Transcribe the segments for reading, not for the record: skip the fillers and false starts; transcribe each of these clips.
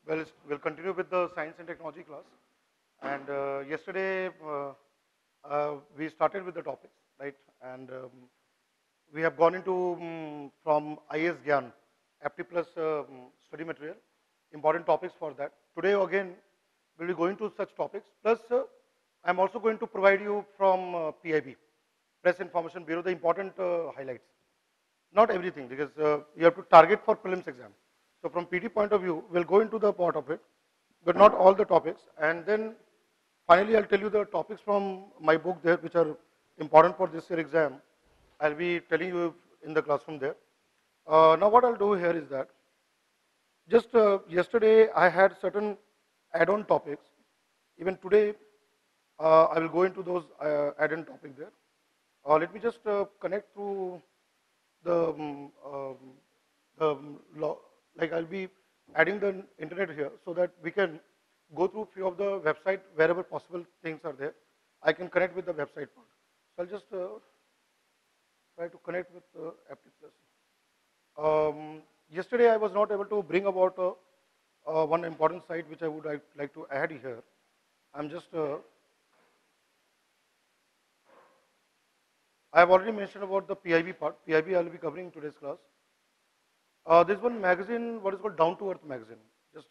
Well, we'll continue with the science and technology class. And yesterday we started with the topics, right? And we have gone into from iasgyan, APTI PLUS study material, important topics for that. Today again, we'll be going to such topics. Plus, I'm also going to provide you from PIB, Press Information Bureau, the important highlights. Not everything, because you have to target for prelims exam. So from PT point of view, we'll go into the part of it, but not all the topics. And then finally, I'll tell you the topics from my book there, which are important for this year exam. I'll be telling you in the classroom there. Now what I'll do here is that, just yesterday I had certain add-on topics. Even today, I will go into those add-on topics there. Let me just connect through like I'll be adding the internet here so that we can go through few of the website wherever possible things are there. I can connect with the website part. So I'll just try to connect with APTI PLUS. Yesterday I was not able to bring about one important site which I would like to add here. I'm just I have already mentioned about the PIB part. PIB I will be covering in today's class. There's one magazine, what is called Down to Earth magazine. Just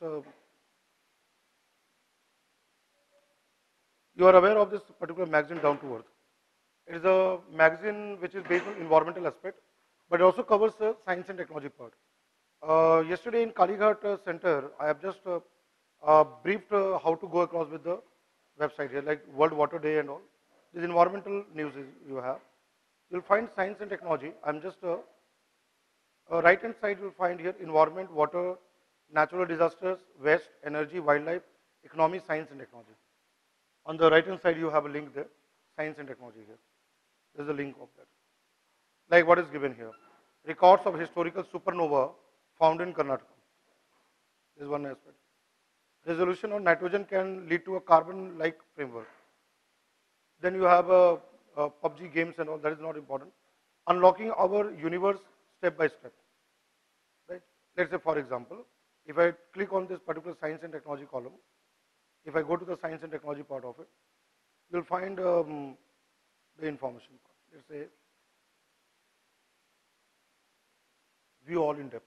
you are aware of this particular magazine, Down to Earth. It is a magazine which is based on environmental aspect, but it also covers science and technology part. Yesterday in Kalighat Center, I have just briefed how to go across with the website here, like World Water Day and all. These environmental news you have. You'll find science and technology. I'm just right hand side you'll find here environment, water, natural disasters, waste, energy, wildlife, economy, science and technology. On the right hand side you have a link there, science and technology here. There's a link of that. Like what is given here. Records of historical supernova found in Karnataka. This is one aspect. Resolution on nitrogen can lead to a carbon-like framework. Then you have PUBG games and all, that is not important. Unlocking our universe step by step. Right? Let's say for example, if I click on this particular science and technology column, if I go to the science and technology part of it, you'll find the information part. Let's say view all in depth.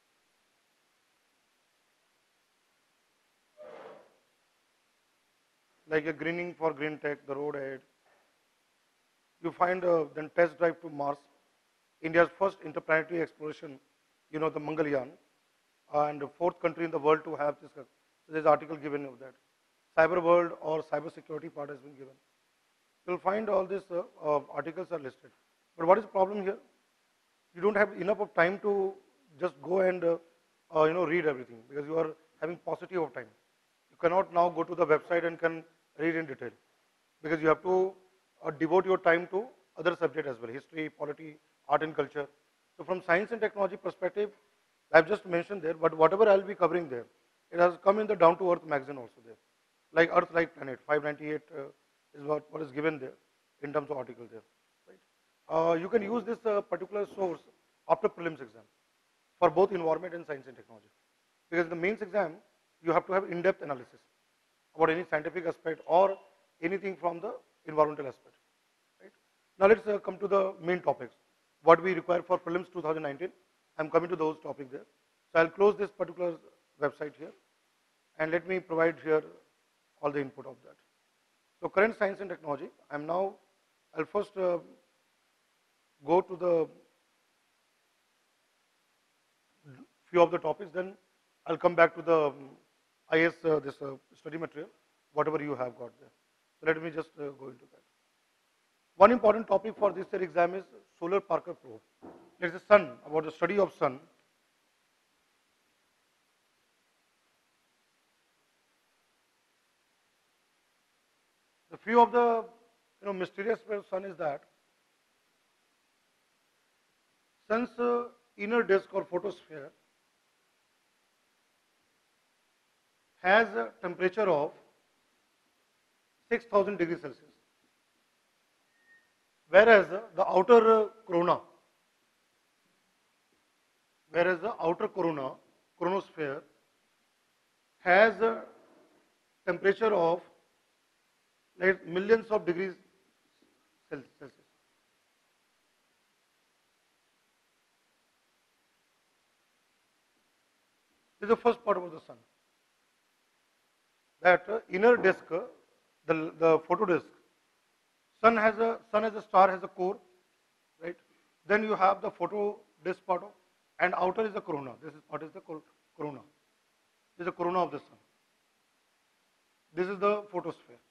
Like a greening for green tech, the road ahead. You find then test drive to Mars, India's first interplanetary exploration, the Mangalyaan, and the fourth country in the world to have this. So there's an article given of that. Cyber world or cyber security part has been given. You'll find all these articles are listed. But what is the problem here? You don't have enough of time to just go and read everything because you are having paucity of time. You cannot now go to the website and can read in detail because you have to devote your time to other subjects as well, history, polity, art and culture. So from science and technology perspective, I've just mentioned there, but whatever I'll be covering there, it has come in the Down to Earth magazine also there. Like Earth Like Planet, 598 is what is given there in terms of article there. Right? You can use this particular source after prelims exam for both environment and science and technology. Because in the mains exam, you have to have in-depth analysis about any scientific aspect or anything from the environmental aspect. Right? Now let's come to the main topics. What we require for prelims 2019. I'm coming to those topics there. So I'll close this particular website here and let me provide here all the input of that. So current science and technology, I'll first go to the few of the topics, then I'll come back to the this study material, whatever you have got there. So let me just go into that. One important topic for this year exam is solar Parker probe. It's the sun, about the study of sun. The few of the mysterious of sun is that sun's inner disk or photosphere has a temperature of 6000 degrees Celsius, whereas the outer corona, whereas the outer coronosphere has a temperature of like millions of degrees Celsius. This is the first part about the sun. That inner disk, the photo disk, sun as a star has a core, right? Then you have the photo disk part of, and outer is the corona. This is what is the corona. This is the corona of the sun. This is the photosphere.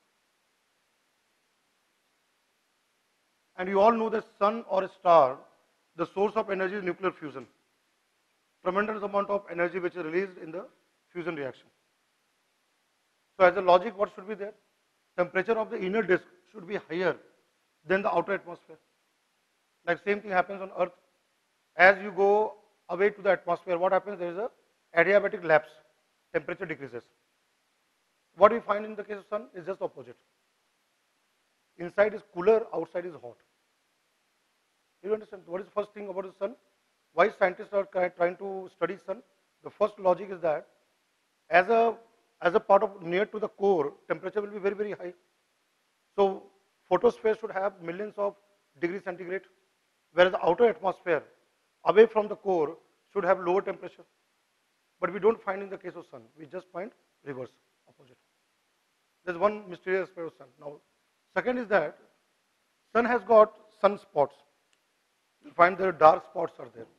And you all know that sun or a star, the source of energy is nuclear fusion. Tremendous amount of energy which is released in the fusion reaction. So as a logic, what should be there? Temperature of the inner disk should be higher than the outer atmosphere. Like same thing happens on Earth. As you go away to the atmosphere, what happens? There is a adiabatic lapse. Temperature decreases. What we find in the case of sun is just opposite. Inside is cooler, outside is hot. Do you understand? What is the first thing about the sun? Why scientists are trying to study sun? The first logic is that as a part of near to the core, temperature will be very, very high. So photosphere should have millions of degrees centigrade, whereas the outer atmosphere away from the core should have lower temperature. But we don't find in the case of sun. We just find reverse, opposite. There's one mysterious aspect of sun. Now, second is that sun has got sunspots. You find there dark spots are there.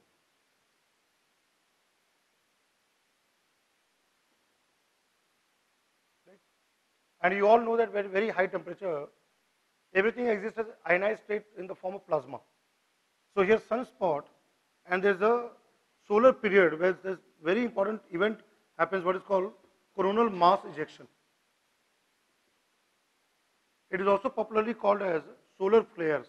Right? And you all know that very, very high temperature, everything exists as ionized state in the form of plasma. So here sunspot, and there's a solar period where this very important event happens, what is called coronal mass ejection. It is also popularly called as solar flares.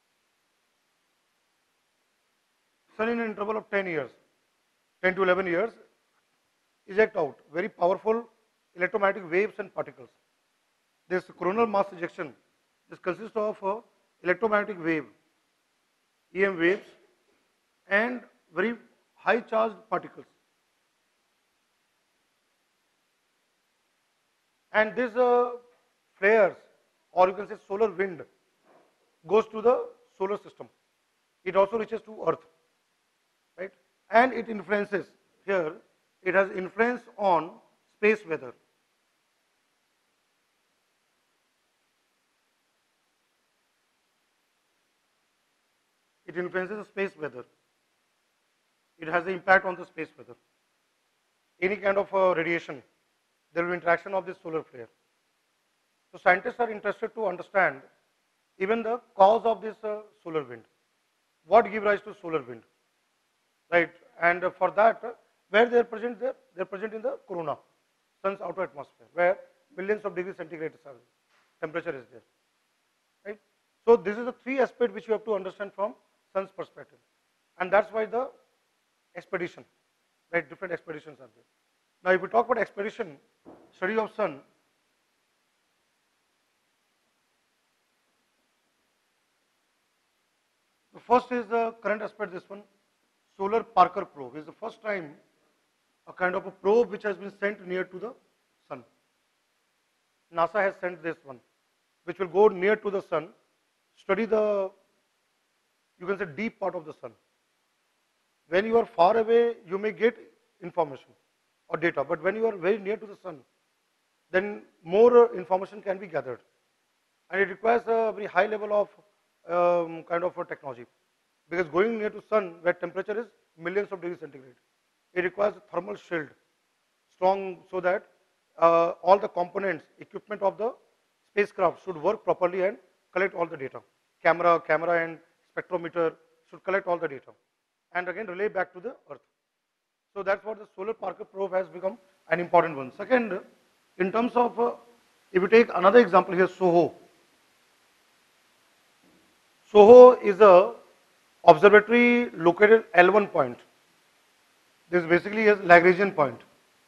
Sun in an interval of 10 years, 10 to 11 years, eject out very powerful electromagnetic waves and particles. This coronal mass ejection, this consists of electromagnetic wave, EM waves, and very high charged particles. And this flares, or you can say solar wind, goes to the solar system. It also reaches to Earth, right? And it influences, here, it has influence on space weather. It influences the space weather. It has an impact on the space weather. Any kind of radiation, there will be interaction of this solar flare. So scientists are interested to understand even the cause of this solar wind. What gives rise to solar wind, right? And for that, where they are present there? They are present in the corona, sun's outer atmosphere, where millions of degrees centigrade temperature is there, right? So this is the three aspects which you have to understand from sun's perspective, and that's why the expedition, right? Different expeditions are there. Now, if we talk about expedition, study of sun, the first is the current aspect. This one, solar Parker probe, is the first time a kind of a probe which has been sent near to the sun. NASA has sent this one, which will go near to the sun, study the, you can say, deep part of the sun. When you are far away, you may get information or data, but when you are very near to the sun, then more information can be gathered. And it requires a very high level of kind of a technology, because going near to sun where temperature is millions of degrees centigrade, it requires a thermal shield, strong, so that all the components, equipment of the spacecraft should work properly and collect all the data. Camera and spectrometer should collect all the data and again relay back to the Earth. So that's what the solar Parker probe has become an important one. Second, in terms of, if you take another example here, SOHO. SOHO is a observatory located at L1 point. This basically is Lagrangian point.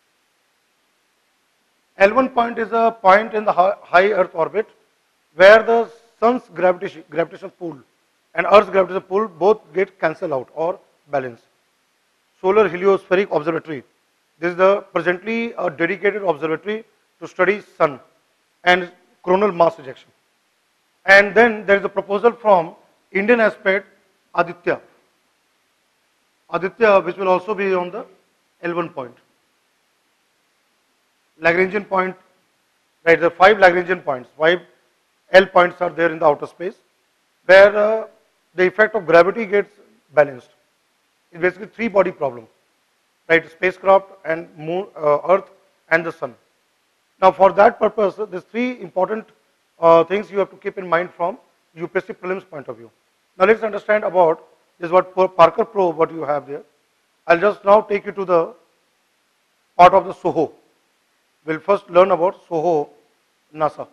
L1 point is a point in the high Earth orbit where the sun's gravitational pull and Earth's gravitational pull both get cancelled out or balanced. Solar heliospheric observatory This is the presently a dedicated observatory to study sun and coronal mass ejection. And then there is a proposal from Indian aspect Aditya. Aditya, which will also be on the L1 point. Lagrangian point, right? There are 5 Lagrangian points, 5 L points are there in the outer space, where the effect of gravity gets balanced. It's basically 3 body problem, right? Spacecraft and moon, Earth and the sun. Now for that purpose, there's 3 important things you have to keep in mind from UPSC prelims point of view. Now let's understand about this what Parker probe what you have there. I'll just now take you to the part of the SOHO. We'll first learn about SOHO NASA.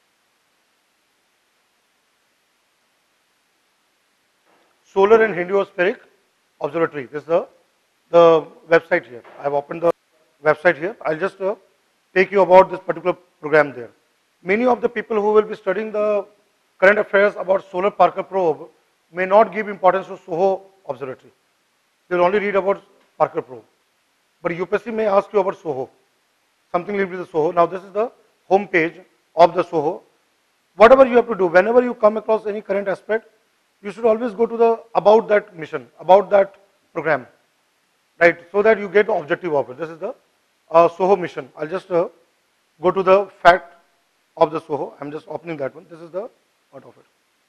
Solar and Heliospheric Observatory. This is the website here. I have opened the website here. I'll just take you about this particular program there. Many of the people who will be studying the current affairs about solar Parker probe may not give importance to SOHO observatory. They will only read about Parker probe. But UPSC may ask you about SOHO, something related to the SOHO. Now this is the home page of the SOHO. Whatever you have to do, whenever you come across any current aspect, you should always go to the about that mission, about that program, right? So that you get the objective of it. This is the SOHO mission. I'll just go to the fact of the SOHO. I'm just opening that one. This is the part of it.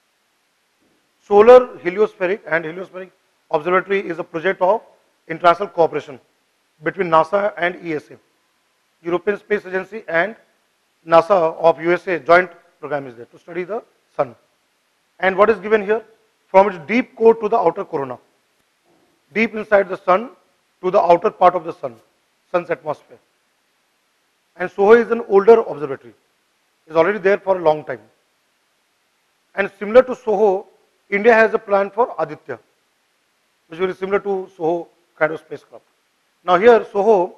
Solar Heliospheric and Heliospheric Observatory is a project of international cooperation between NASA and ESA. European Space Agency and NASA of USA joint program is there to study the sun. And what is given here? From its deep core to the outer corona. Deep inside the sun to the outer part of the sun's atmosphere. And SOHO is an older observatory. It's already there for a long time. And similar to SOHO, India has a plan for Aditya, which will be similar to SOHO kind of spacecraft. Now here SOHO,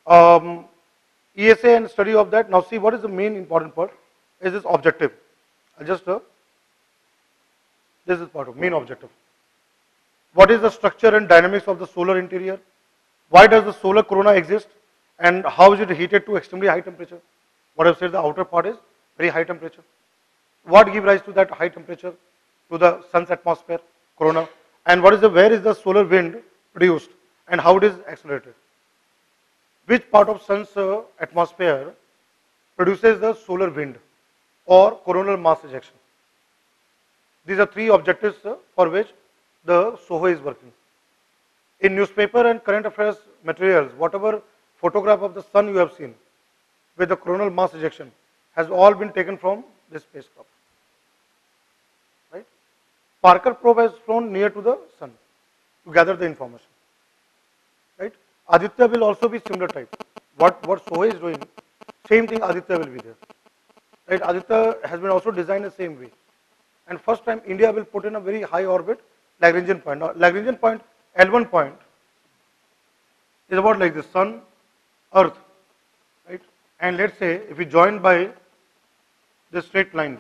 ESA and study of that. Now see what is the main important part is this objective. I'll just this is part of main objective. What is the structure and dynamics of the solar interior? Why does the solar corona exist? And how is it heated to extremely high temperature? What I've said, the outer part is very high temperature. What gives rise to that high temperature? To the sun's atmosphere, corona. And what is where is the solar wind produced and how it is accelerated? Which part of sun's atmosphere produces the solar wind or coronal mass ejection? These are 3 objectives for which the SOHO is working. In newspaper and current affairs materials, whatever photograph of the sun you have seen with the coronal mass ejection has all been taken from this spacecraft. Right? Parker probe has flown near to the sun to gather the information. Right? Aditya will also be similar type. What SOHO is doing, same thing Aditya will be there. Right? Aditya has been also designed the same way. And first time India will put in a very high orbit Lagrangian point. Now Lagrangian point, L1 point is about like the sun, earth, right? And let's say if we join by this straight line.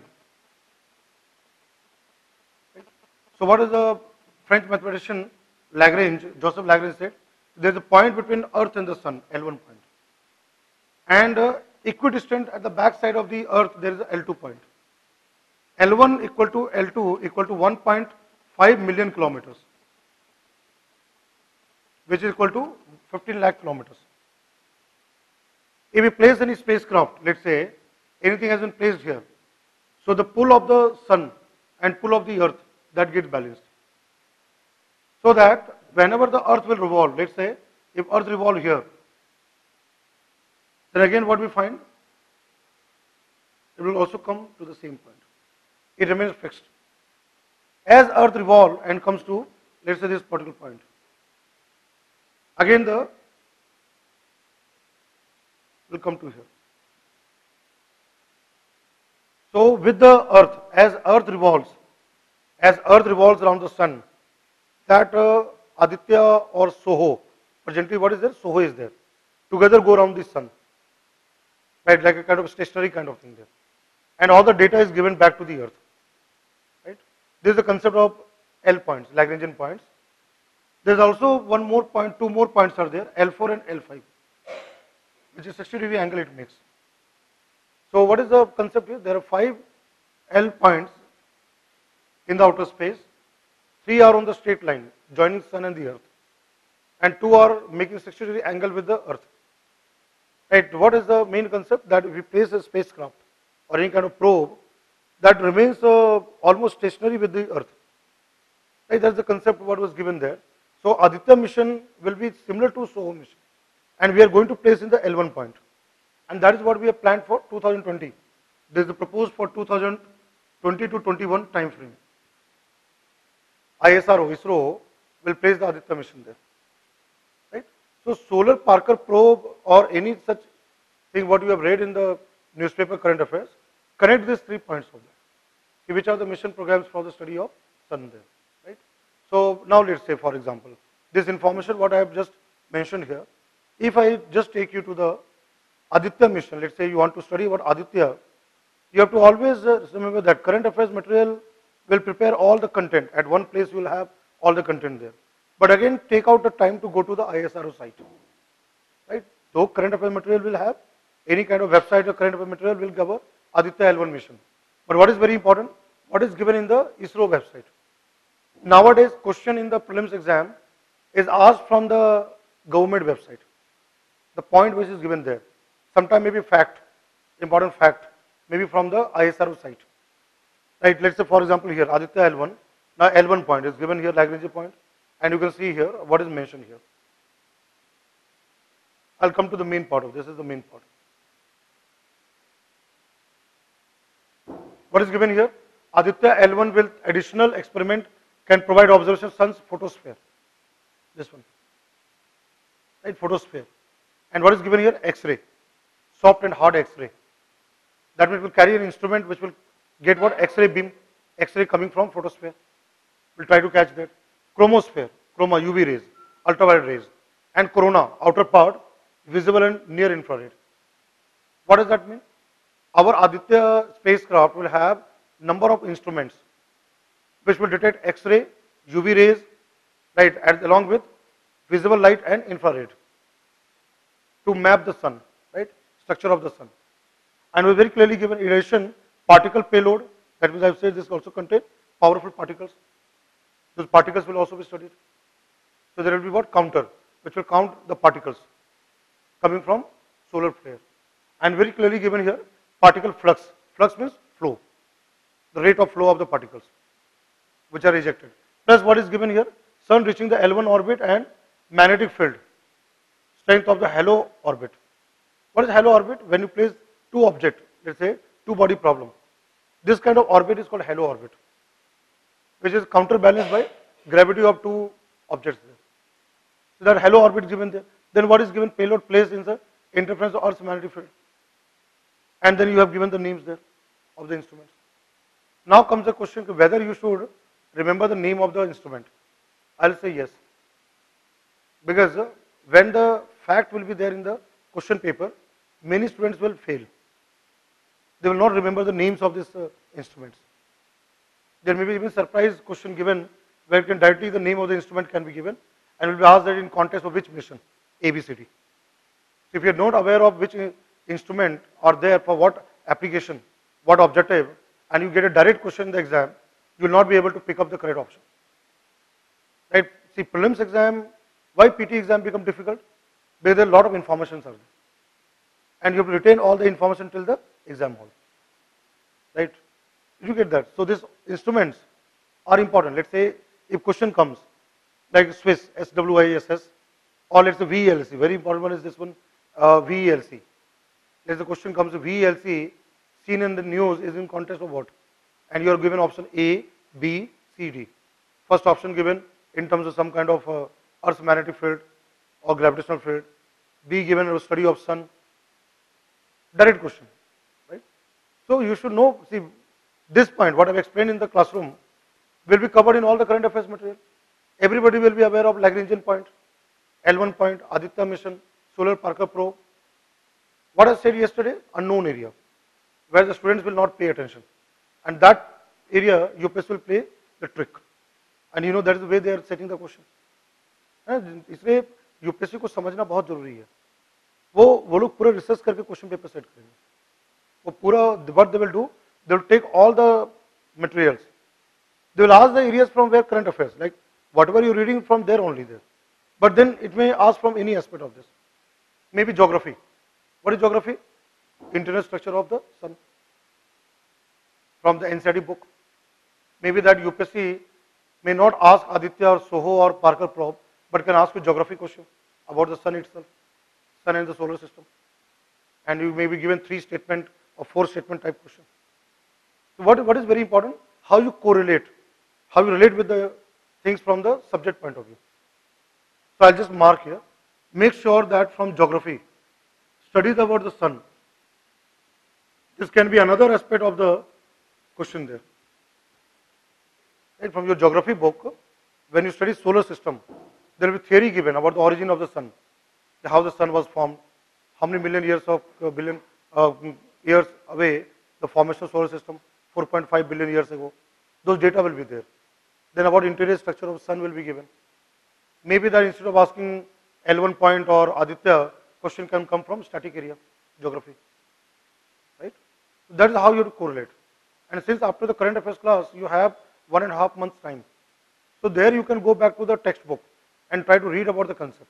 Right? So what is the French mathematician Lagrange, Joseph Lagrange said, there is a point between earth and the sun, L1 point. And equidistant at the back side of the earth there is a L2 point. L1 equal to L2 equal to 1.5 million kilometers, which is equal to 15 lakh kilometers. If we place any spacecraft, let's say anything has been placed here, so the pull of the sun and pull of the earth that gets balanced. So that whenever the earth will revolve, let's say if earth revolve here, then again what we find? It will also come to the same point. It remains fixed. As earth revolve and comes to, let's say this particular point, again the will come to here. So with the earth, as earth revolves around the sun, that Aditya or SOHO, presently what is there? SOHO is there. Together go around the sun. Right, like a kind of stationary kind of thing there. And all the data is given back to the earth. Right? This is the concept of L points, Lagrangian points. There is also one more point, 2 more points are there, L4 and L5. which is 60-degree angle it makes. So what is the concept here? There are 5 L points in the outer space. 3 are on the straight line joining sun and the earth, and 2 are making 60-degree angle with the earth. Right? What is the main concept? That if we place a spacecraft or any kind of probe, that remains almost stationary with the earth. Right? That's the concept what was given there. So Aditya mission will be similar to SOHO mission, and we are going to place in the L1 point, and that is what we have planned for 2020. This is proposed for 2020 to 21 time frame. ISRO will place the Aditya mission there. Right? So solar Parker probe or any such thing what you have read in the newspaper current affairs, connect these 3 points over there. Which are the mission programs for the study of sun there. Right? So now let's say, for example, this information what I have just mentioned here, if I just take you to the Aditya mission, let's say you want to study about Aditya, you have to always remember that current affairs material will prepare all the content. At one place you will have all the content there. But again, take out the time to go to the ISRO site. Right? So current affairs material will have any kind of website or current affairs material will cover Aditya L1 mission. But what is very important, what is given in the ISRO website. Nowadays, question in the prelims exam is asked from the government website. The point which is given there. Sometimes maybe fact, important fact, maybe from the ISRO site. Right, let's say for example here, Aditya L1, now L1 point is given here, Lagrange point, and you can see here what is mentioned here. I'll come to the main part of this, is the main part. What is given here? Aditya L1 with additional experiment can provide observation of sun's photosphere. This one. Right, photosphere. And what is given here? X-ray. Soft and hard X-ray. That means it will carry an instrument which will get what? X-ray beam, X-ray coming from photosphere. We'll try to catch that. Chromosphere, chroma, UV rays, ultraviolet rays, and corona, outer part, visible and near infrared. What does that mean? Our Aditya spacecraft will have number of instruments which will detect X-ray, UV rays, right, along with visible light and infrared to map the sun, right, structure of the sun. And we very clearly given in addition particle payload, that means I have said this also contain powerful particles. Those particles will also be studied. So there will be what? Counter, which will count the particles coming from solar flare. And very clearly given here, particle flux. Flux means flow, the rate of flow of the particles which are ejected. Plus what is given here? Sun reaching the L1 orbit and magnetic field, strength of the halo orbit. What is halo orbit? When you place 2 objects, let's say 2 body problem. This kind of orbit is called halo orbit, which is counterbalanced by gravity of 2 objects there. So that halo orbit is given there. Then what is given? Payload placed in the interference of Earth's magnetic field. And then you have given the names there of the instruments. Now comes the question whether you should remember the name of the instrument. I'll say yes. Because when the fact will be there in the question paper, many students will fail. They will not remember the names of these instruments. There may be even surprise question given where can directly the name of the instrument can be given and will be asked that in context of which mission, ABCD. So if you are not aware of which instrument are there for what application, what objective, and you get a direct question in the exam, you will not be able to pick up the correct option. Right? See, prelims exam, why PT exam become difficult? Because there are a lot of informations are there. And you have to retain all the information till the exam hall. Right? You get that. So these instruments are important. Let's say if question comes like Swiss, SWISS, or let's say VLC, very important one is this one, VLC. Let's the question comes VLC seen in the news is in context of what? And you are given option A, B, C, D. First option given in terms of some kind of Earth's magnetic field or gravitational field. B given a study of sun. Direct question, right? So you should know, see, this point, what I have explained in the classroom, will be covered in all the current affairs material. Everybody will be aware of Lagrangian point, L1 point, Aditya mission, solar Parker probe. What I said yesterday, unknown area, where the students will not pay attention. And that area, UPSC will play the trick. And you know that is the way they are setting the question. इसलिए UPSC को समझना बहुत जरूरी है. वो लोग पूरा research करके क्वेश्चन पेपर सेट करेंगे. वो पूरा what they will do, they will take all the materials. They will ask the areas from where current affairs, like whatever you're reading from there only there. But then it may ask from any aspect of this. Maybe geography. What is geography? Internal structure of the sun. From the NCERT book. Maybe that UPSC may not ask Aditya or Soho or Parker probe, but can ask you geography question about the sun itself, sun and the solar system. And you may be given 3 statement or 4 statement type question. So what is very important? How you correlate, how you relate with the things from the subject point of view. So I'll just mark here. Make sure that from geography, studies about the sun. This can be another aspect of the question there. Right, from your geography book, when you study solar system, there will be theory given about the origin of the sun, how the sun was formed, how many million years of years away the formation of solar system, 4.5 billion years ago. Those data will be there. Then about interior structure of sun will be given. Maybe that instead of asking L1 point or Aditya, question can come from static area, geography. Right? So that is how you have to correlate. And since after the current affairs class, you have 1.5 months time. So there you can go back to the textbook and try to read about the concept.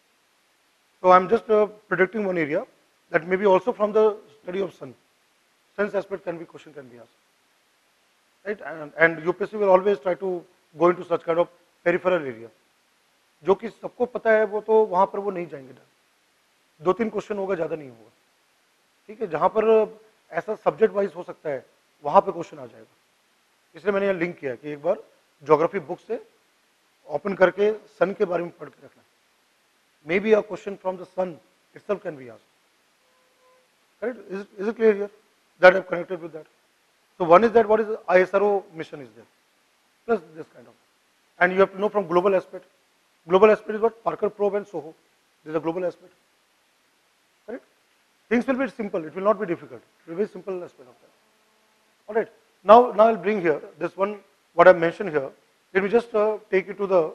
So I'm just predicting one area that maybe also from the study of sun. Sense aspect question can be asked. Right? And UPSC will always try to go into such kind of peripheral area. जो कि सबको पता है वो तो वहां पर वो नहीं जाएंगे. 2-3 क्वेश्चन होगा, ज्यादा नहीं होगा. ठीक है, जहां पर ऐसा सब्जेक्ट वाइज हो सकता है वहां पर क्वेश्चन आ जाएगा. इसलिए मैंने यहाँ लिंक किया कि एक बार ज्योग्राफी बुक से ओपन करके सन के बारे में पढ़ के रखना. Maybe a question from the sun itself can be asked. Right? Is it clear here that I've connected with that? So one is that what is the ISRO mission is there, plus this kind of, and you have to know from global aspect. Global aspect is what? Parker probe and Soho. This is a global aspect. Correct? Things will be simple. It will not be difficult. It will be a simple aspect of that. All right. Now I'll bring here this one. What I mentioned here. Let me just take you to the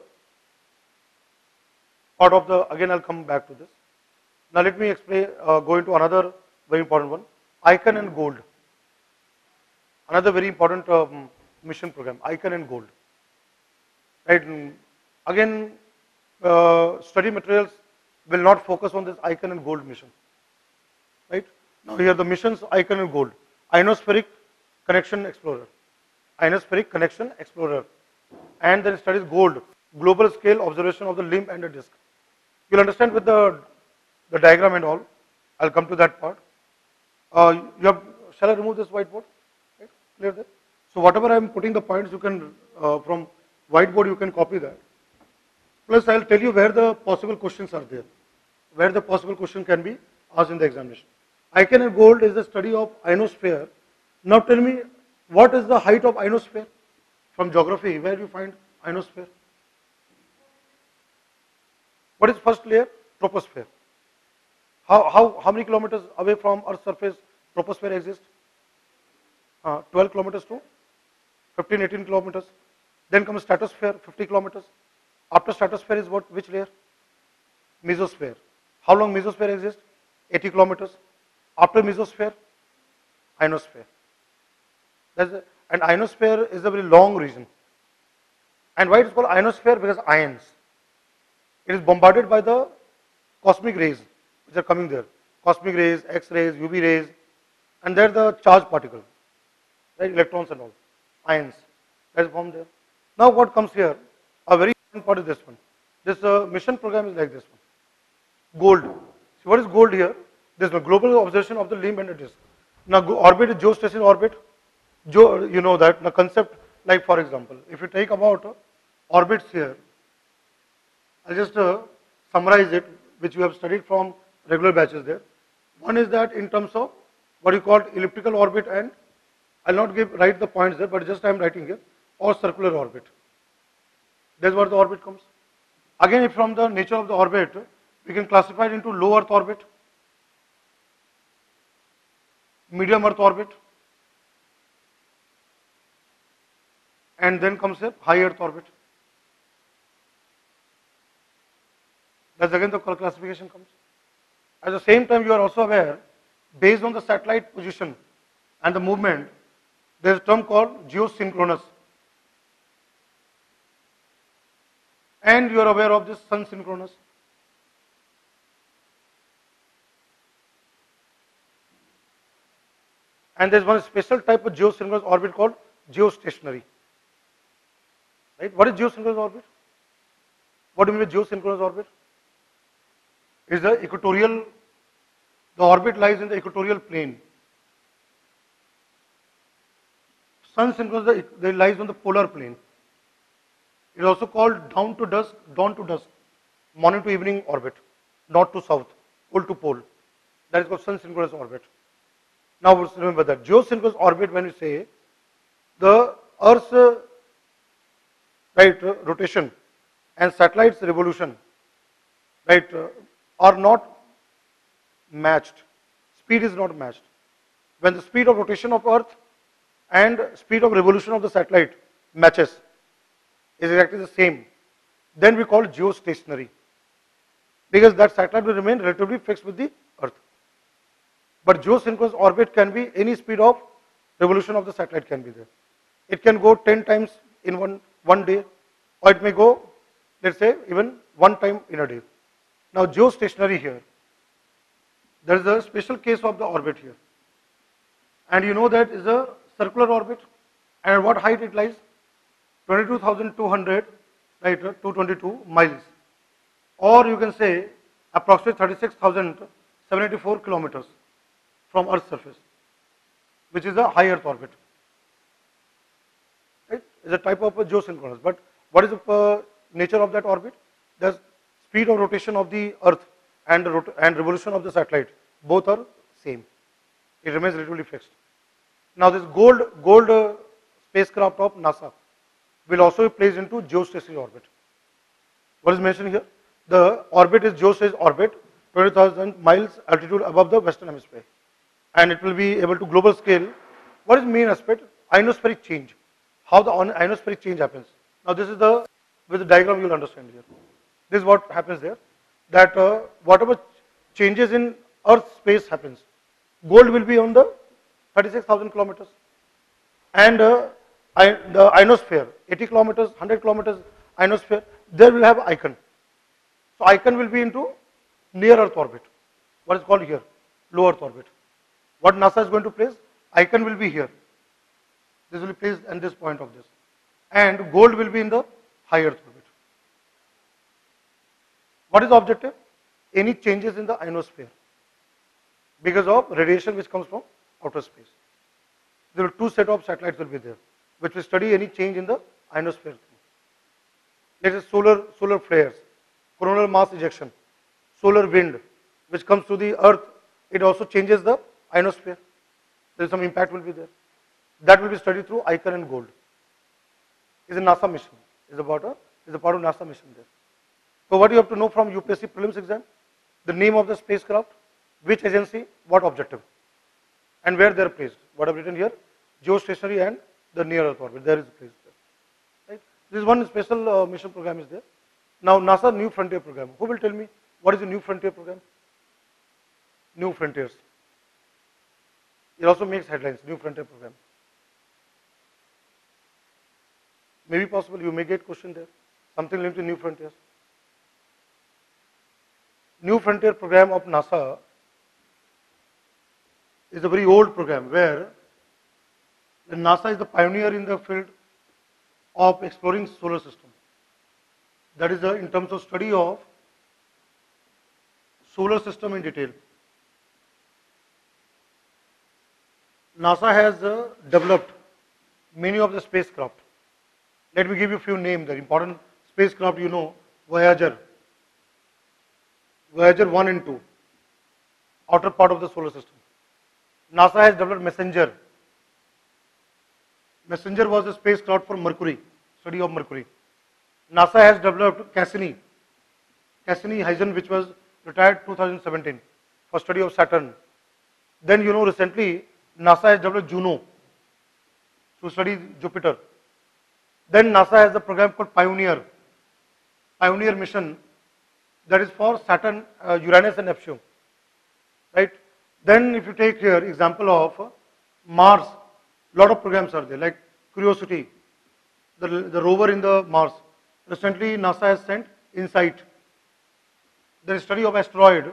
part of the. Again, I'll come back to this. Now let me explain. Go into another very important one. Icon and Gold. Another very important mission program. Icon and Gold. Right. Again, study materials will not focus on this Icon and Gold mission. Right. Now here the missions Icon and Gold. Ionospheric Connection Explorer. Ionospheric Connection Explorer. And then studies gold. Global scale observation of the limb and the disk. You'll understand with the diagram and all. I'll come to that part. Shall I remove this whiteboard? Right? Clear that? So whatever I'm putting the points, you can from whiteboard you can copy that. Plus I'll tell you where the possible questions are there. Where the possible question can be asked in the examination. Icon and Gold is the study of ionosphere. Now tell me, what is the height of ionosphere? From geography, where you find ionosphere? What is first layer? Troposphere. How many kilometers away from Earth's surface troposphere exists? 12 kilometers to 15, 18 kilometers. Then comes stratosphere, 50 kilometers. After stratosphere is what? Which layer? Mesosphere. How long mesosphere exists? 80 kilometers. After mesosphere, ionosphere. And ionosphere is a very long region. And why it is called ionosphere? Because ions. It is bombarded by the cosmic rays which are coming there. Cosmic rays, X-rays, UV rays, and there the charged particle, right? Electrons and all, ions that is formed there. Now what comes here? A very important part is this one. This mission program is like this one. Gold. See what is gold here? This one, global observation of the limb and the disk. Now orbit is geostationary orbit. You know that the concept, like for example, if you take about orbits here, I'll just summarize it, which you have studied from regular batches there. One is that in terms of what you call elliptical orbit, and I'll not write the points there, but just I'm writing here, or circular orbit. That's where the orbit comes. Again, if from the nature of the orbit, we can classify it into low Earth orbit, medium Earth orbit, and then comes a high Earth orbit. That's again the classification comes. At the same time, you are also aware, based on the satellite position and the movement, there is a term called geosynchronous. And you are aware of this sun synchronous. And there is one special type of geosynchronous orbit called geostationary. Right? What is geosynchronous orbit? What do you mean by geosynchronous orbit? Is the equatorial, the orbit lies in the equatorial plane. Sun synchronous lies on the polar plane. It is also called dawn to dusk, morning to evening orbit, north to south, pole to pole. That is called sun synchronous orbit. Now remember that geosynchronous orbit, when we say the Earth's rotation and satellite's revolution, are not matched. Speed is not matched. When the speed of rotation of Earth and speed of revolution of the satellite matches, is exactly the same, then we call it geostationary, because that satellite will remain relatively fixed with the Earth. But geosynchronous orbit can be any speed of revolution of the satellite can be there. It can go 10 times in one day, or it may go, let's say, even one time in a day. Now geostationary here, there is a special case of the orbit here. And you know that is a circular orbit, and at what height it lies? 22,200, 222 miles. Or you can say approximately 36,784 kilometers from Earth's surface, which is a high Earth orbit. Right? It's a type of geosynchronous. But what is the nature of that orbit? The speed of rotation of the Earth and revolution of the satellite, both are same. It remains relatively fixed. Now this gold spacecraft of NASA will also be placed into geostationary orbit. What is mentioned here? The orbit is geostationary orbit, 20,000 miles altitude above the Western Hemisphere. And it will be able to global scale. What is main aspect? Ionospheric change. How the ionospheric change happens. Now this is with the diagram you will understand here. This is what happens there. That whatever changes in Earth's space happens. Gold will be on the 36,000 kilometers. And the ionosphere, 80 kilometers, 100 kilometers ionosphere, there will have icon. So icon will be into near Earth orbit. What is called here? Low Earth orbit. What NASA is going to place? Icon will be here. This will be placed at this point of this. And gold will be in the high Earth orbit. What is the objective? Any changes in the ionosphere because of radiation which comes from outer space. There are two set of satellites will be there, which will study any change in the ionosphere. Let us solar flares, coronal mass ejection, solar wind, which comes to the Earth. It also changes the ionosphere. There is some impact will be there. That will be studied through icon and gold. Is a NASA mission. Is a part of NASA mission there. So what you have to know from UPSC Prelims exam? The name of the spacecraft, which agency, what objective, and where they are placed. What I have written here, geostationary and the near Earth orbit. There is a place there. Right? This is one special mission program is there. Now NASA New Frontier program. Who will tell me what is the New Frontier program? New Frontiers. It also makes headlines. New Frontier program. Maybe possible you may get question there. Something linked to New Frontiers. New Frontier program of NASA is a very old program where the NASA is the pioneer in the field of exploring solar system. That is in terms of study of solar system in detail. NASA has developed many of the spacecraft. Let me give you a few names. The important spacecraft you know, Voyager 1 and 2, outer part of the solar system. NASA has developed Messenger. Messenger was a spacecraft for Mercury, study of Mercury. NASA has developed Cassini Huygens, which was retired 2017 for study of Saturn. Then you know recently NASA has developed Juno to study Jupiter. Then NASA has the program called Pioneer mission, that is for Saturn, Uranus and Neptune. right? Then if you take here example of Mars, lot of programs are there, like Curiosity, the rover in the Mars. Recently, NASA has sent InSight. The study of asteroid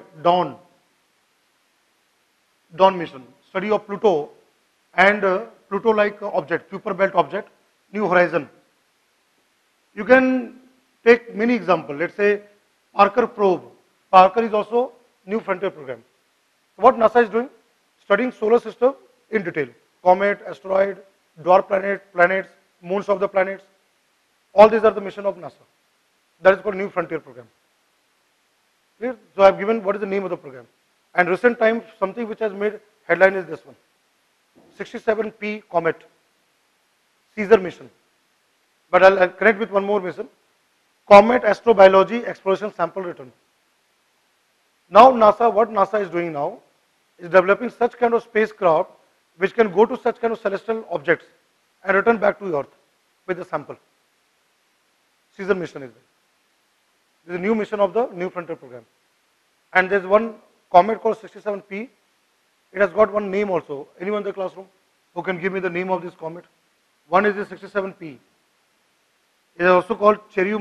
Dawn mission, study of Pluto and Pluto-like object, Kuiper belt object, New Horizon. You can take many examples. Let's say Parker probe. Parker is also New Frontier program. What NASA is doing? Studying solar system in detail. Comet, asteroid, dwarf planets, moons of the planets. All these are the mission of NASA. That is called New Frontier program. Clear? So I have given what is the name of the program. And recent time, something which has made headline is this one. 67P Comet, Caesar mission. But I'll connect with one more mission. Comet Astrobiology Exploration Sample Return. Now what NASA is doing now is developing such kind of spacecraft which can go to such kind of celestial objects and return back to Earth with a sample. Caesar mission is there. This is a new mission of the New Frontier program. And there's one comet called 67P. It has got one name also. Anyone in the classroom who can give me the name of this comet? One is the 67P. It is also called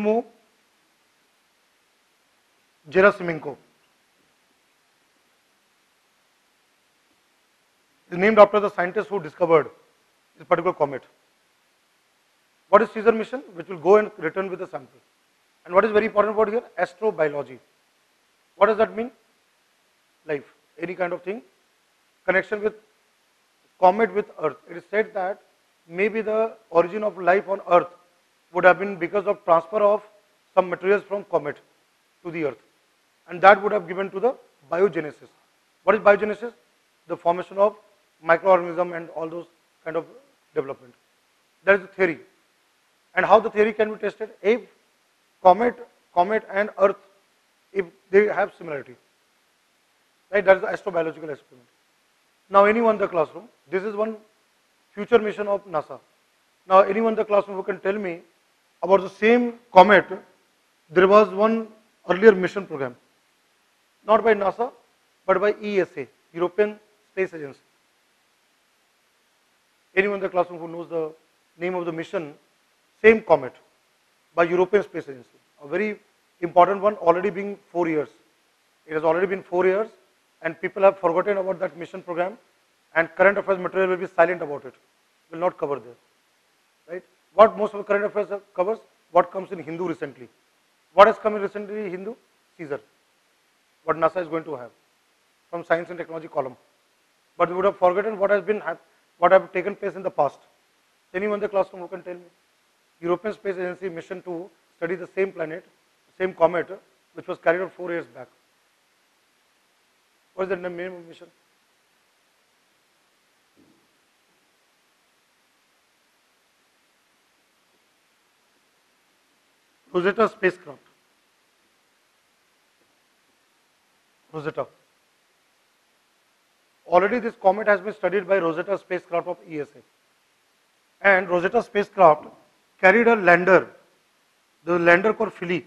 Churyumov-Gerasimenko. It is named after the scientist who discovered this particular comet. What is Caesar mission? Which will go and return with a sample. And what is very important about here? Astrobiology. What does that mean? Life. Any kind of thing. Connection with comet with Earth. It is said that maybe the origin of life on Earth would have been because of transfer of some materials from comet to the Earth. And that would have given to the biogenesis. What is biogenesis? The formation of microorganism and all those kind of development. That is the theory. And how the theory can be tested? If comet and Earth, if they have similarity. Right? That is the astrobiological experiment. Now anyone in the classroom, this is one future mission of NASA. Now anyone in the classroom who can tell me about the same comet, there was one earlier mission program. Not by NASA, but by ESA, European Space Agency. Anyone in the classroom who knows the name of the mission, same comet by European Space Agency. A very important one, already being 4 years. It has already been 4 years and people have forgotten about that mission program and current affairs material will be silent about it. Will not cover there. Right? What most of the current affairs covers? What comes in Hindu recently? What has come in recently Hindu? Caesar. What NASA is going to have from science and technology column. But we would have forgotten what has taken place in the past. Anyone in the classroom who can tell me? European Space Agency mission to study the same planet, same comet, which was carried out 4 years back. What is the name of the mission? Rosetta spacecraft. Rosetta. Already this comet has been studied by Rosetta spacecraft of ESA. And Rosetta spacecraft carried a lander, the lander called Philae.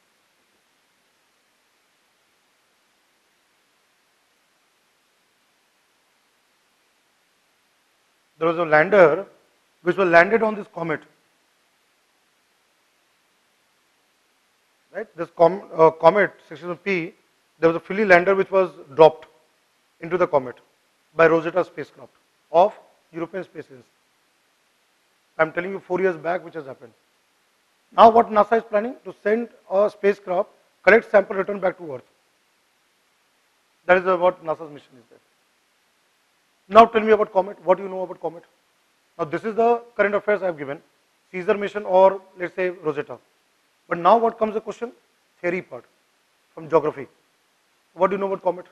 There was a lander which was landed on this comet. Right? This comet 67P, there was a Philae lander which was dropped into the comet by Rosetta spacecraft of European Space Agency. I am telling you 4 years back which has happened. Now what NASA is planning? To send a spacecraft, collect sample, return back to Earth. That is what NASA's mission is there. Now tell me about comet. What do you know about comet? Now this is the current affairs I have given. Caesar mission or let's say Rosetta. But now what comes the question? Theory part from geography. What do you know about comet?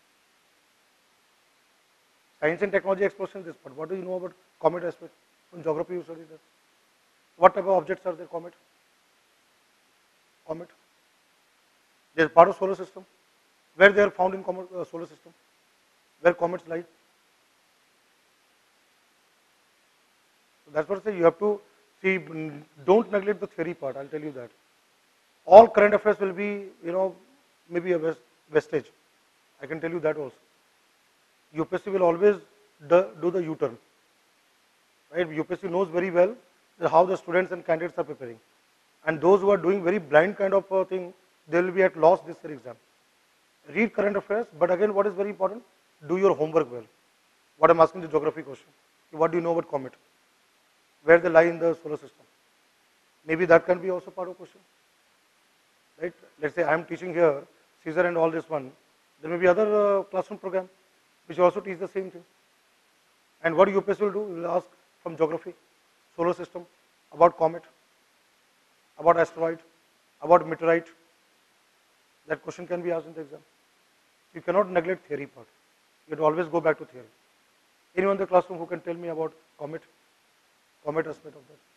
Science and technology exploration this part. What do you know about comet aspect? From geography you study that. What type of objects are there comet? Comet. They are part of solar system. Where they are found in solar system? Where comets lie? So that's what I say. You have to see. Don't neglect the theory part. I'll tell you that. All current affairs will be, maybe a vestige. I can tell you that also. UPSC will always do the U-turn, right? UPSC knows very well how the students and candidates are preparing, and those who are doing very blind kind of thing, they will be at loss this year exam. Read current affairs, but again, what is very important? Do your homework well. What I'm asking the geography question. What do you know about comet? Where they lie in the solar system? Maybe that can be also part of question. Right? Let's say I am teaching here Caesar and all this one. There may be other classroom program which also teach the same thing. And what UPSC will do? Will ask from geography, solar system, about comet, about asteroid, about meteorite. That question can be asked in the exam. You cannot neglect theory part. You have to always go back to theory. Anyone in the classroom who can tell me about comet aspect of that?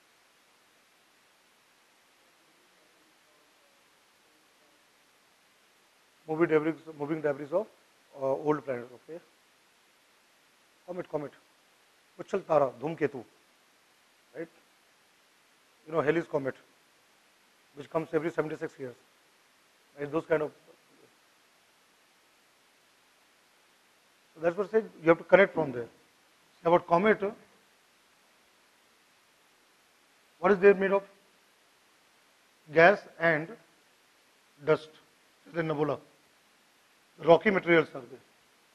Moving debris of old planets. Okay. Comet. Uchal Tara, Dhumketu. Right? You know, Halley's comet, which comes every 76 years. Right? Those kind of. So that's what I said, you have to connect from there. About comet, what is they made of? Gas and dust, the nebula. Rocky materials are there.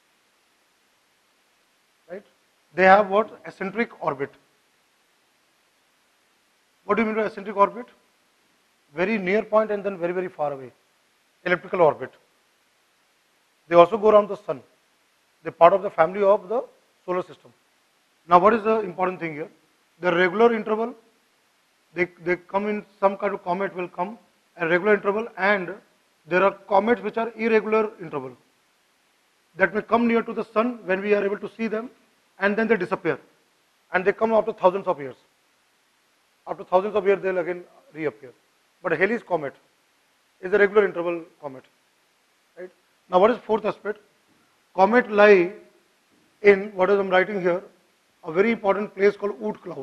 Right? They have what? Eccentric orbit. What do you mean by eccentric orbit? Very near point and then very, very far away. Elliptical orbit. They also go around the sun. They're part of the family of the solar system. Now, what is the important thing here? The regular interval, they come in some kind of comet will come at regular interval, and there are comets which are irregular interval that may come near to the sun when we are able to see them, and then they disappear, and they come after thousands of years. After thousands of years, they'll again reappear. But Halley's comet is a regular interval comet. Right? Now, what is fourth aspect? Comet lie in what I'm writing here, a very important place called Oort cloud.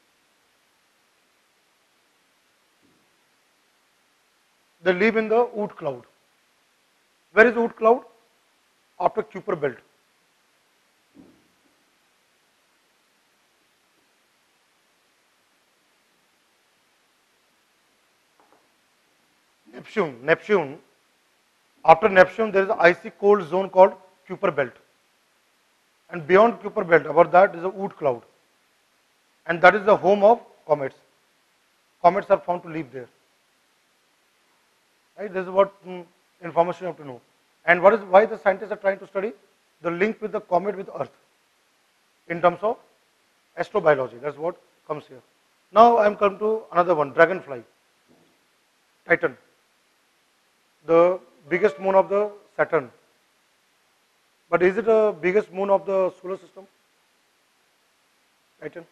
They live in the Oort cloud. Where is Oort cloud? After Kuiper belt. Neptune. After Neptune, there is an icy cold zone called Kuiper belt. And beyond Kuiper belt, above that is a Oort cloud. And that is the home of comets. Comets are found to live there. Right? This is what information you have to know. And what is why the scientists are trying to study the link with the comet with Earth in terms of astrobiology. That's what comes here. Now I am come to another one, dragonfly, Titan, the biggest moon of the Saturn. But is it the biggest moon of the solar system? Titan.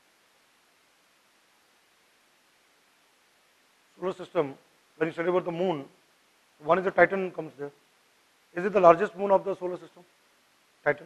Solar system, when you study about the moon, one is the Titan comes there. Is it the largest moon of the solar system? Titan.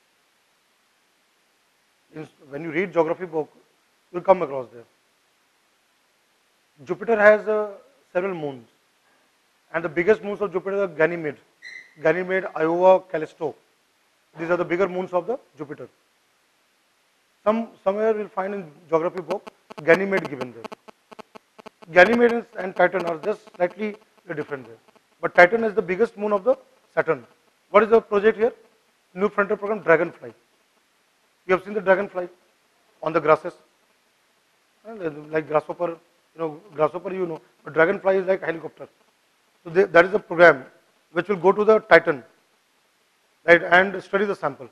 When you read geography book, you will come across there. Jupiter has several moons, and the biggest moons of Jupiter are Ganymede, Iowa, Callisto. These are the bigger moons of the Jupiter. Somewhere we'll find in geography book Ganymede given there. Ganymede and Titan are just slightly different there. But Titan is the biggest moon of the Saturn. What is the project here? New Frontier Program, Dragonfly. You have seen the dragonfly on the grasses, like grasshopper. Grasshopper you know, but dragonfly is like helicopter. So that is the program which will go to the Titan, right, and study the sample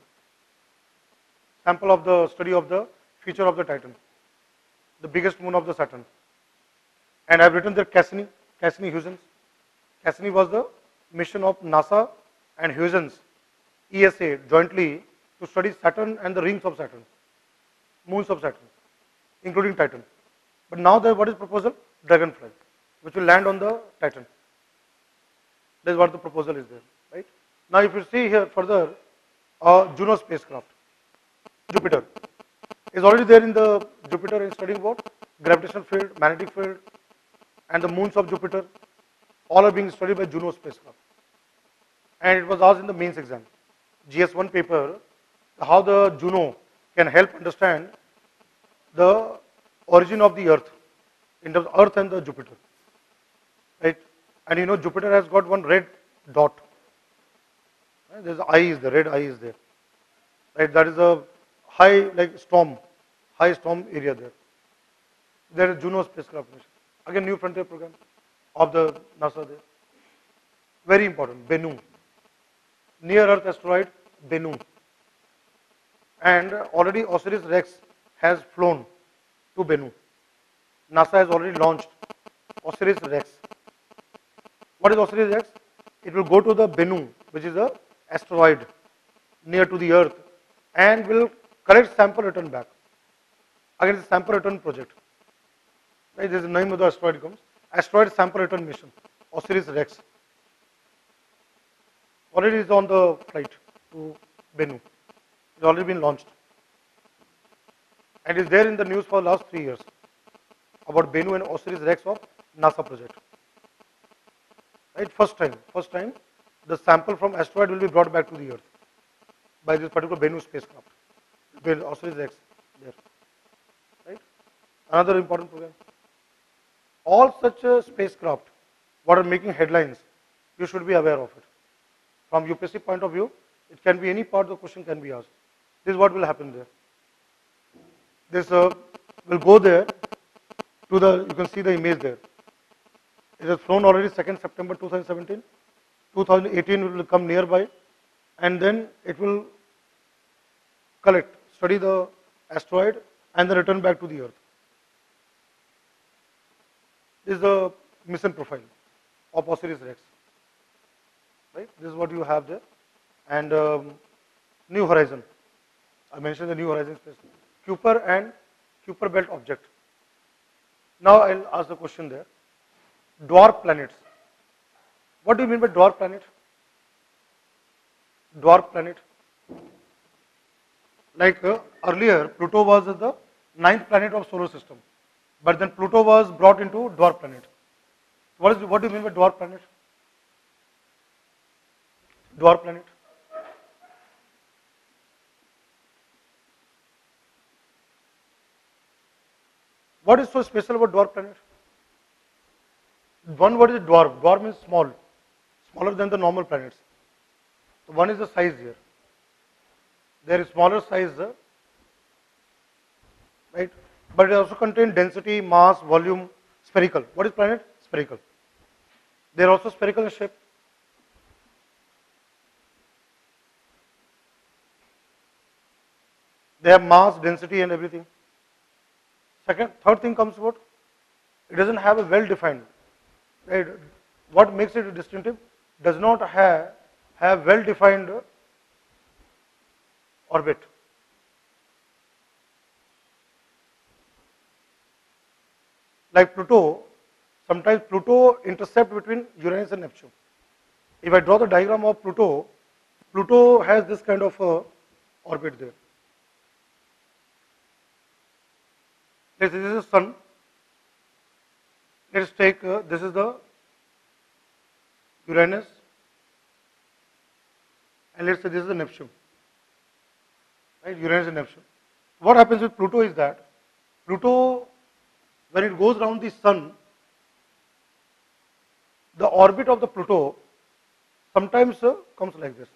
of the study of the feature of the Titan, the biggest moon of the Saturn. And I have written there Cassini-Huygens. Cassini was the mission of NASA and Huygens, ESA, jointly to study Saturn and the rings of Saturn, moons of Saturn, including Titan. But now what is proposal? Dragonfly, which will land on the Titan. That is what the proposal is there, right? Now, if you see here further, Juno spacecraft, Jupiter, is already there in the Jupiter in studying what? Gravitational field, magnetic field, and the moons of Jupiter, all are being studied by Juno spacecraft. And it was asked in the mains exam. GS1 paper, how the Juno can help understand the origin of the Earth, in terms of Earth and the Jupiter, right? And you know Jupiter has got one red dot. Right? There's eye is there, red eye is there, right? That is a high high storm area there. There is Juno spacecraft mission. Again, new frontier program of the NASA there. Very important, Bennu. Near Earth asteroid, Bennu. And already Osiris-Rex has flown to Bennu. NASA has already launched Osiris-Rex. What is Osiris-Rex? It will go to the Bennu, which is a asteroid near to the Earth, and will collect sample, return back. Again, it's a sample return project. Right? This is the name of the asteroid comes. Asteroid sample return mission, Osiris-Rex. Already is on the flight to Bennu. It's already been launched. And is there in the news for the last 3 years about Bennu and Osiris-Rex of NASA project. Right? First time the sample from asteroid will be brought back to the Earth by this particular Bennu spacecraft. Osiris-Rex there. Right? Another important program. All such spacecraft, what are making headlines, you should be aware of it. From UPSC point of view, it can be any part of the question can be asked. This is what will happen there. This will go there to the, you can see the image there. It has flown already 2nd September 2017. 2018 will come nearby, and then it will collect, study the asteroid, and then return back to the Earth. This is the mission profile of Osiris-Rex. Right? This is what you have there. And New Horizon. I mentioned the New Horizon space. Kuiper and Kuiper belt object. Now I'll ask the question there. Dwarf planets. What do you mean by dwarf planet? Dwarf planet. Like earlier, Pluto was the 9th planet of solar system, but then Pluto was brought into dwarf planet. What do you mean by dwarf planet? Dwarf planet. What is so special about dwarf planet? One word is dwarf. Dwarf means small, smaller than the normal planets. So one is the size here. There is smaller size, right? But it also contains density, mass, volume, spherical. What is planet? Spherical. They are also spherical in shape. They have mass, density, and everything. Third thing comes about, it doesn't have a well-defined. Right? What makes it distinctive? Does not have well-defined orbit. Like Pluto, sometimes Pluto intercept between Uranus and Neptune. If I draw the diagram of Pluto, Pluto has this kind of orbit there. Let's say this is Sun. Let's take this is the Uranus, and let's say this is the Neptune. Right, Uranus and Neptune. What happens with Pluto is that Pluto, when it goes around the Sun, the orbit of the Pluto sometimes comes like this.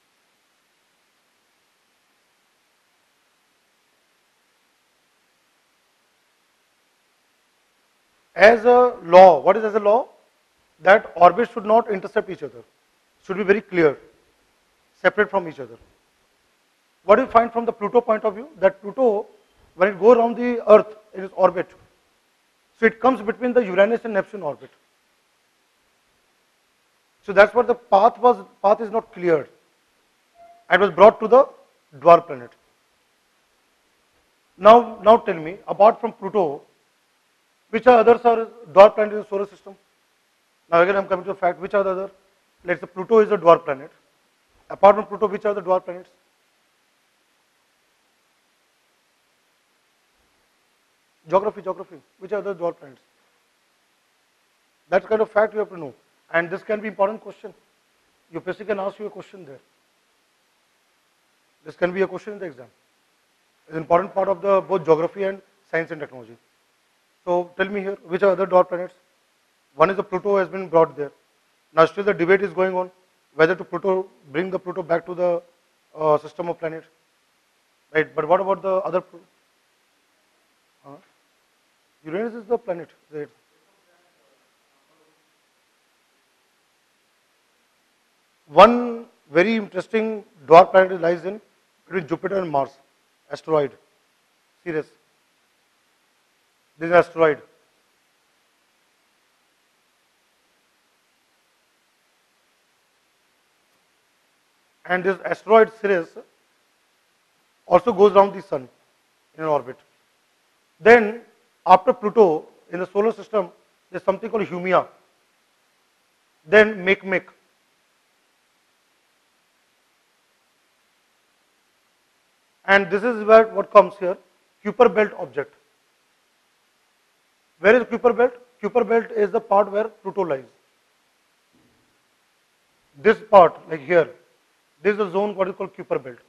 As a law, what is as a law? That orbits should not intercept each other. Should be very clear, separate from each other. What do you find from the Pluto point of view? That Pluto, when it goes around the Earth in its orbit, so it comes between the Uranus and Neptune orbit. So that's what the path is not cleared. It was brought to the dwarf planet. Now tell me, apart from Pluto, which are others are dwarf planets in the solar system? Now again I am coming to the fact, which are the other? Let's say Pluto is a dwarf planet. Apart from Pluto, which are the dwarf planets? Geography. Which are the dwarf planets? That kind of fact you have to know. And this can be important question. UPSC can ask you a question there. This can be a question in the exam. It's an important part of the both geography and science and technology. So tell me here, which are other dwarf planets? One is the Pluto has been brought there. Now still the debate is going on whether to bring the Pluto back to the system of planets, right? But what about the other? Uranus is the planet, right? One very interesting dwarf planet lies in between Jupiter and Mars, asteroid, Ceres. This is an asteroid. And this asteroid Ceres also goes around the sun in an orbit. Then after Pluto in the solar system, there is something called Haumea. Then Makemake. And this is where what comes here, Kuiper belt object. Where is Kuiper belt? Kuiper belt is the part where Pluto lies. This part, like here, this is the zone what is called Kuiper belt.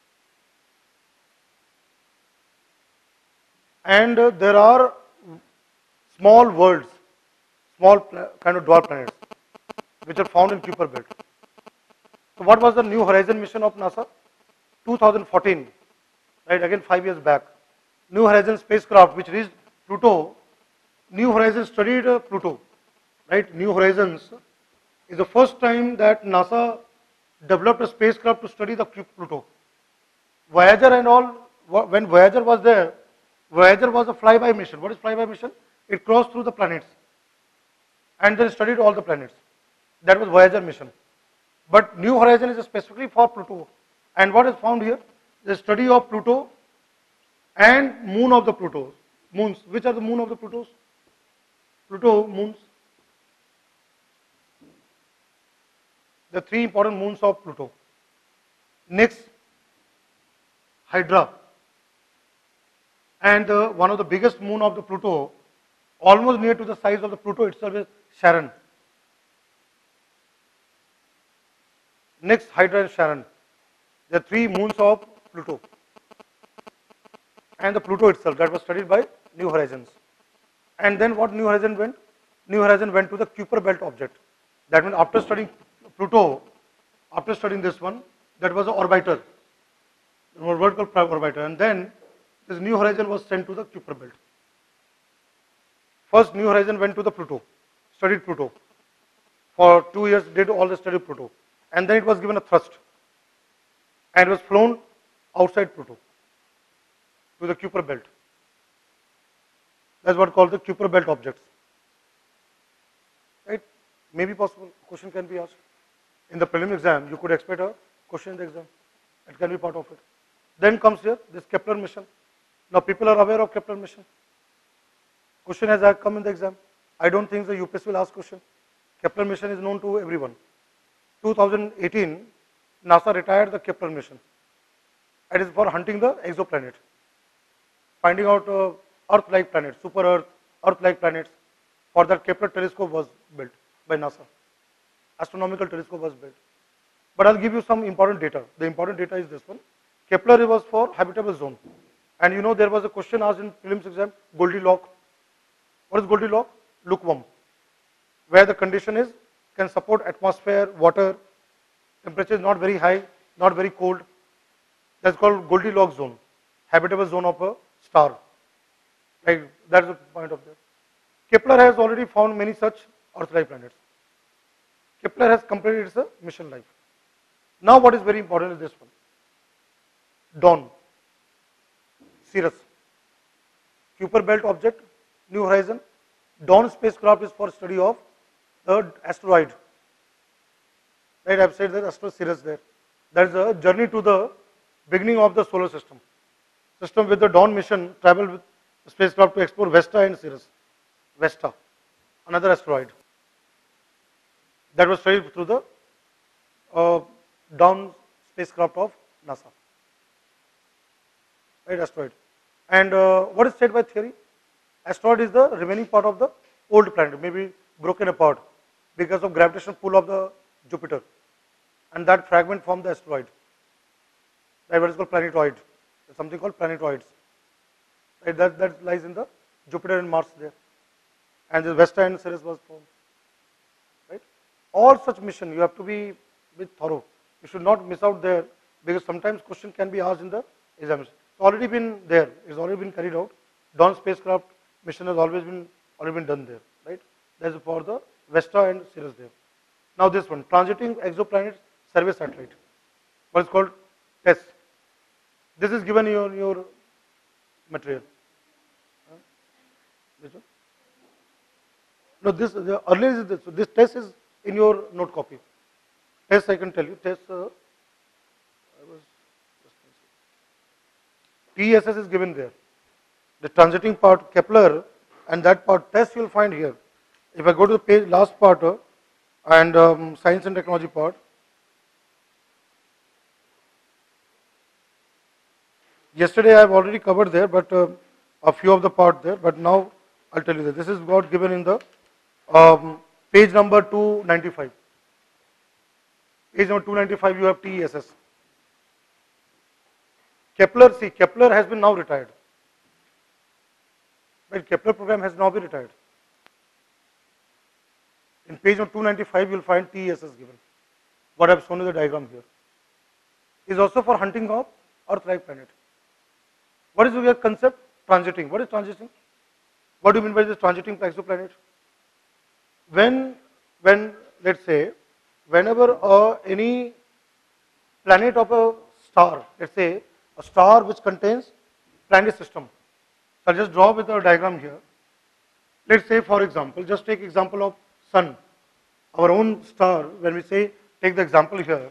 And there are small worlds, small kind of dwarf planets, which are found in Kuiper belt. So what was the New Horizon mission of NASA? 2014, right, again 5 years back. New Horizon spacecraft which reached Pluto. New Horizons studied Pluto, right? New Horizons is the first time that NASA developed a spacecraft to study the Pluto. Voyager and all, when Voyager was there, Voyager was a flyby mission. What is flyby mission? It crossed through the planets and then studied all the planets. That was Voyager mission. But New Horizon is specifically for Pluto. And what is found here? The study of Pluto and moon of the Pluto. Moons. Which are the moon of the Plutos? Pluto moons. The three important moons of Pluto. Next, Hydra. And one of the biggest moon of the Pluto, almost near to the size of the Pluto itself, is Charon. Next, Hydra and Charon. The three moons of Pluto. And the Pluto itself, that was studied by New Horizons. And then what New Horizon went? New Horizon went to the Kuiper belt object. That means after studying Pluto, after studying this one, that was an orbiter, a vertical orbiter. And then this New Horizon was sent to the Kuiper belt. First New Horizon went to the Pluto, studied Pluto. For 2 years did all the study of Pluto. And then it was given a thrust. And it was flown outside Pluto to the Kuiper belt. That's what called the Kuiper belt objects. Right? Maybe possible, question can be asked. In the preliminary exam, you could expect a question in the exam. It can be part of it. Then comes here, this Kepler mission. Now people are aware of Kepler mission. Question has come in the exam. I don't think the UPSC will ask question. Kepler mission is known to everyone. 2018, NASA retired the Kepler mission. It is for hunting the exoplanet. Finding out Earth-like planets, super Earth, Earth-like planets. For that Kepler telescope was built by NASA. Astronomical telescope was built. But I'll give you some important data. The important data is this one. Kepler was for habitable zone. And you know there was a question asked in prelims exam, Goldilocks. What is Goldilocks? Lukewarm. Where the condition is, can support atmosphere, water, temperature is not very high, not very cold. That's called Goldilocks zone, habitable zone of a star. Like that's the point of that. Kepler has already found many such Earth-like planets. Kepler has completed its mission life. Now what is very important is this one. Dawn, Ceres, Kuiper belt object, New Horizon. Dawn spacecraft is for study of the asteroid. Right, I have said that asteroid Ceres there. That is a journey to the beginning of the solar system. System with the Dawn mission travel with the spacecraft to explore Vesta and Ceres. Vesta, another asteroid. That was studied through the Dawn spacecraft of NASA. Right, asteroid. And what is said by theory? Asteroid is the remaining part of the old planet, maybe broken apart because of gravitational pull of the Jupiter. And that fragment formed the asteroid. right? What is called planetoid. There's something called planetoids, right? That lies in the Jupiter and Mars there, and the Vesta and Ceres was formed, right? All such mission you have to be with thorough. You should not miss out there, because sometimes question can be asked in the examination. It's already been there. It's already been carried out. Dawn spacecraft mission has already been done there, right? That's for the Vesta and Ceres there. Now this one, transiting exoplanet survey satellite. What is called TESS. This is given in your material. Which one? No, this the earlier is this. So this TESS is in your note copy. TESS, I can tell you. TESS. TESS is given there. The transiting part Kepler and that part TESS you will find here. If I go to the page last part and science and technology part, yesterday I have already covered there, but a few of the part there. But now I'll tell you that this is got given in the page number 295. Page number 295 you have TESS. Kepler, see, Kepler has been now retired. Right, Kepler program has now been retired. In page number 295 you will find TESS given. What I have shown you the diagram here. Is also for hunting of Earth-like planet. What is your concept? Transiting. What is transiting? What do you mean by this transiting exoplanet? When let's say, whenever any planet of a star, let's say a star which contains planet system. So I'll just draw with a diagram here. Let's say, for example, just take example of Sun, our own star. When we say, take the example here.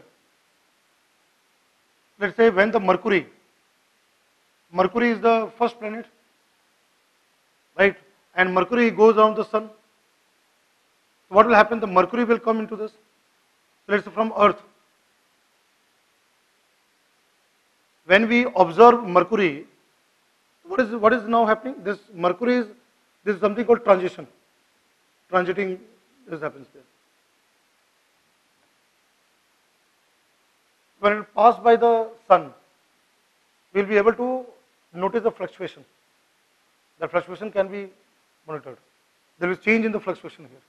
Let's say when the Mercury is the first planet, right? And Mercury goes around the Sun. So what will happen? The Mercury will come into this. So let's say from Earth. When we observe Mercury, what is now happening? This Mercury is something called transition. Transiting, this happens there. When it passes by the Sun, we will be able to notice the fluctuation. The fluctuation can be monitored. There is change in the fluctuation here.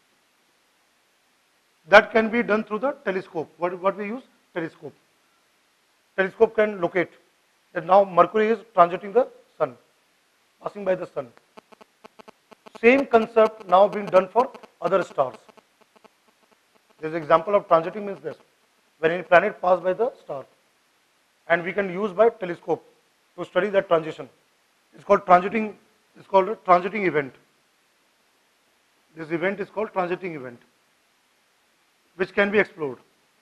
That can be done through the telescope. What we use? Telescope. Telescope can locate that now Mercury is transiting the Sun, passing by the Sun. Same concept now being done for other stars. There is an example of transiting means this. When any planet passes by the star, and we can use by telescope to study that transition. It's called transiting. It's called a transiting event. This event is called transiting event, which can be explored.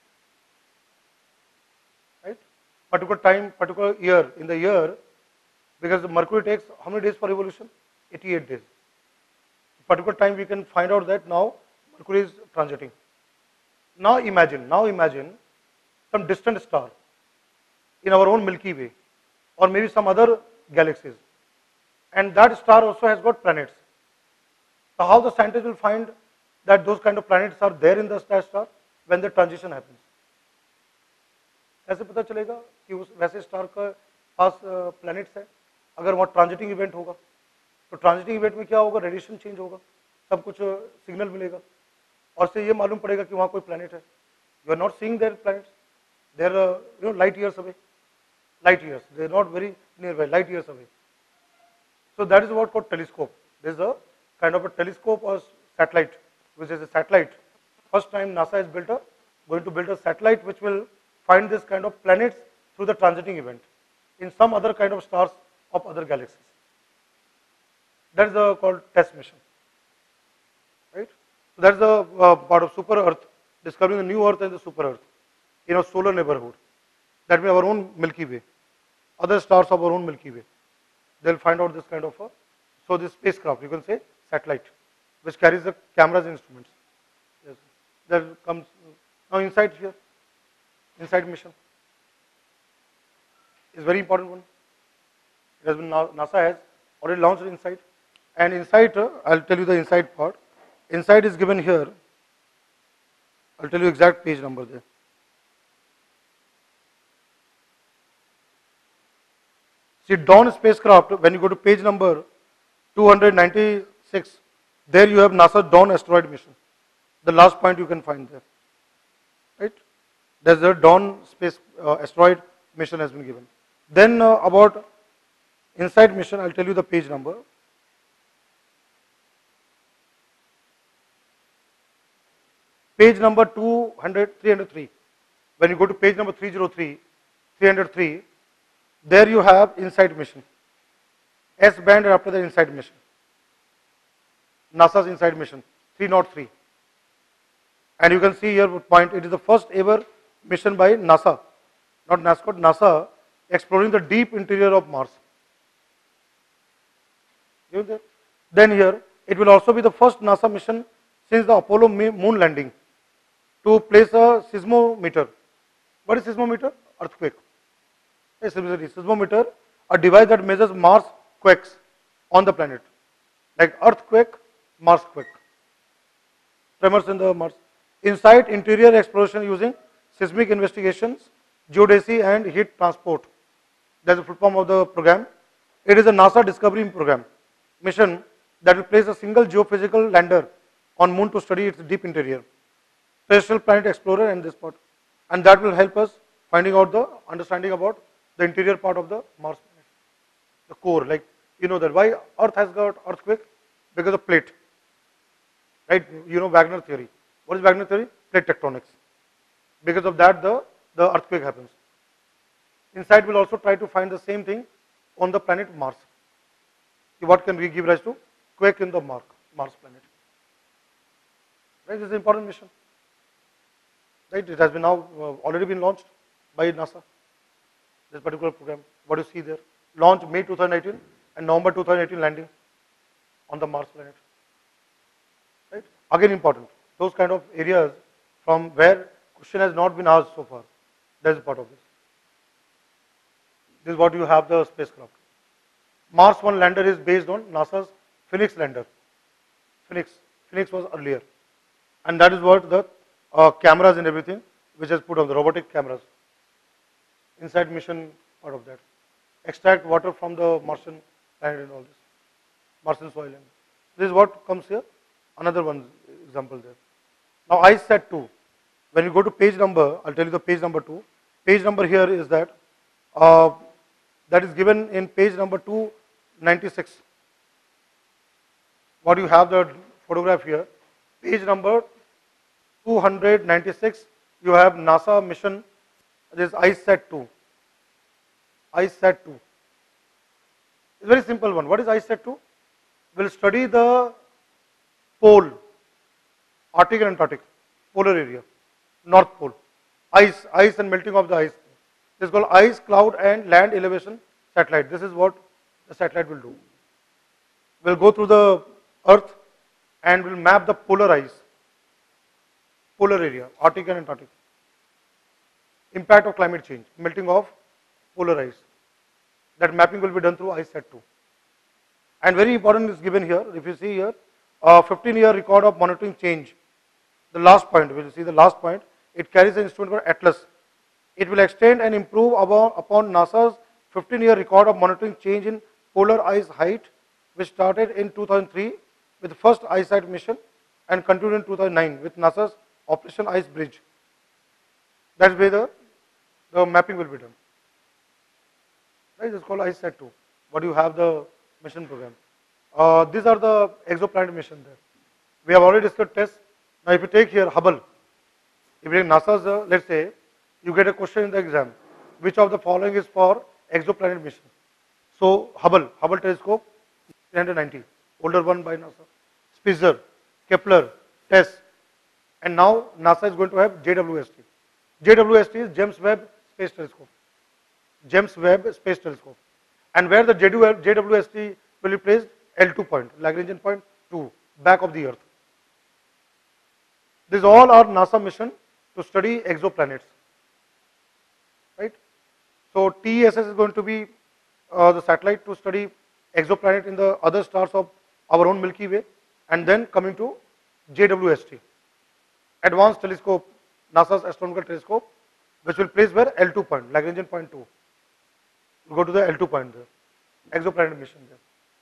Right? Particular time, particular year. In the year, because the Mercury takes how many days for revolution? 88 days. Particular time we can find out that now Mercury is transiting. Now imagine some distant star in our own Milky Way, or maybe some other galaxies, and that star also has got planets. So how the scientists will find that those kind of planets are there in the star when the transition happens? कैसे पता चलेगा कि उस वैसे star के पास planets है अगर वहाँ ट्रांजिटिंग इवेंट होगा? तो ट्रांजिटिंग इवेंट में क्या होगा? रेडिएशन चेंज होगा, सब कुछ सिग्नल मिलेगा और से ये मालूम पड़ेगा कि वहाँ कोई प्लैनेट है. You are not seeing their planets, they're light years away, light years, they are not very nearby, light years away. So that is what called telescope. There is a kind of a telescope or satellite, which is a satellite. First time NASA is going to build a satellite which will find this kind of planets through the transiting event in some other kind of stars of other galaxies. That is called TESS mission. Right? So that is the part of super Earth, discovering the new Earth and the super Earth in our solar neighborhood. That means our own Milky Way, other stars of our own Milky Way. They will find out this kind of so this spacecraft, you can say satellite, which carries the cameras and instruments. Yes. There comes now InSight here. InSight mission is very important one. It has been NASA has already launched InSight, and InSight I'll tell you the InSight part. InSight is given here. I'll tell you exact page number there. See, Dawn spacecraft, when you go to page number 296, there you have NASA Dawn asteroid mission. The last point you can find there. Right? There's a Dawn space asteroid mission has been given. Then about InSight mission, I'll tell you the page number. Page number 303. When you go to page number 303, there you have InSight mission. S band after the InSight mission. NASA's InSight mission, 303. And you can see here point, it is the first ever mission by NASA, not NASCOT, NASA, exploring the deep interior of Mars. Then here, it will also be the first NASA mission since the Apollo moon landing to place a seismometer. What is seismometer? Earthquake. A seismometer, a device that measures Mars quakes on the planet, like earthquake, Mars quake, tremors in the Mars. InSight interior exploration using seismic investigations, geodesy and heat transport. That's the full form of the program. It is a NASA discovery program mission that will place a single geophysical lander on moon to study its deep interior. Terrestrial planet explorer and this part, and that will help us finding out the understanding about the interior part of the Mars planet, the core. Like you know that why Earth has got earthquake, because of plate, right? You know Wagner theory. What is Wagner theory? Plate tectonics. Because of that, the earthquake happens. InSight will also try to find the same thing on the planet Mars. What can we give rise to? Quake in the Mars planet. Right? This is an important mission. Right? It has been now already been launched by NASA. This particular program. What you see there? Launched May 2018 and November 2018 landing on the Mars planet. Right? Again important. Those kind of areas from where question has not been asked so far. That is part of this. This is what you have the spacecraft. Mars 1 lander is based on NASA's Phoenix lander. Phoenix was earlier. And that is what the cameras and everything which is put on the robotic cameras. InSight mission part of that. Extract water from the Martian planet and all this. Martian soil. And this is what comes here. Another one example there. Now iasgyan. When you go to page number, I'll tell you the page number 2. Page number here is that that is given in page number 296. What you have the photograph here. Page number 296. You have NASA mission. This is iasgyan. iasgyan. It's a very simple one. What is iasgyan? We'll study the pole, Arctic and Antarctic, polar area, North Pole, ice and melting of the ice. This is called ice, cloud and land elevation satellite. This is what the satellite will do. We'll go through the Earth and we'll map the polar ice, polar area, Arctic and Antarctic. Impact of climate change, melting of polar ice. That mapping will be done through iasgyan. And very important is given here. If you see here, 15-year record of monitoring change. The last point, we'll see the last point. It carries an instrument called Atlas. It will extend and improve upon NASA's 15-year record of monitoring change in polar ice height, which started in 2003 with the first iSight mission and continued in 2009 with NASA's Operation Ice Bridge. That's where the mapping will be done. Right, it's called iasgyan. What do you have the mission program? These are the exoplanet mission there. We have already discussed tests. Now if you take here Hubble, if you take NASA's, let's say, you get a question in the exam, which of the following is for exoplanet mission? So Hubble telescope, 390, older one by NASA. Spitzer, Kepler, TESS, and now NASA is going to have JWST. JWST is James Webb Space Telescope. James Webb Space Telescope. And where the JWST will be placed? L2 point, Lagrangian point 2, back of the Earth. These all are NASA mission to study exoplanets. Right? So TESS is going to be the satellite to study exoplanet in the other stars of our own Milky Way, and then coming to JWST, Advanced Telescope, NASA's astronomical telescope, which will place where L2 point, Lagrangian point 2. We'll go to the L2 point there. exoplanetary mission there,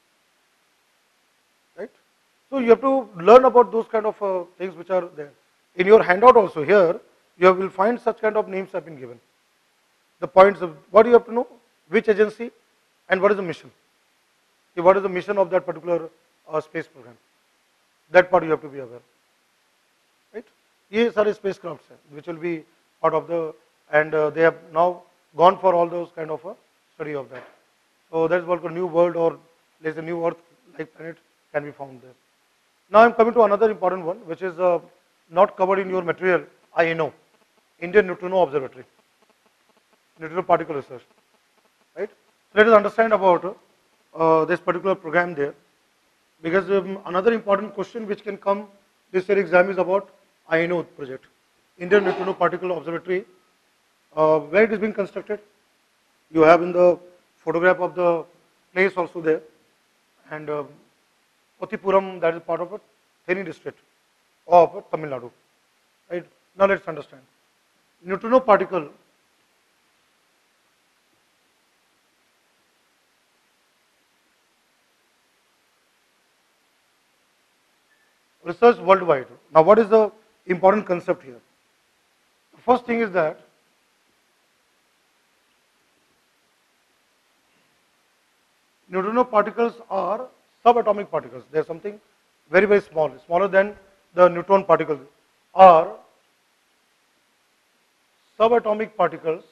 right? So you have to learn about those kind of things which are there. In your handout also here, you will find such kind of names have been given. The points of what you have to know, which agency and what is the mission. What is the mission of that particular space program. That part you have to be aware. Right? These are spacecrafts which will be part of the, and they have now gone for all those kind of a study of that. So that is what a new world or there's a new Earth like planet can be found there. Now I am coming to another important one which is not covered in your material, INO, Indian Neutrino Observatory, Neutrino Particle Research. Right? So let us understand about this particular program there, because another important question which can come this year exam is about INO project, Indian Neutrino Particle Observatory. Where it is being constructed? You have in the photograph of the place also there, and Pothipuram, that is part of a Theni district of Tamil Nadu. Right? Now let's understand. Neutrino particle research worldwide. Now what is the important concept here? The first thing is that neutrino particles are subatomic particles. They are something very, very small, smaller than the neutron particles, are subatomic particles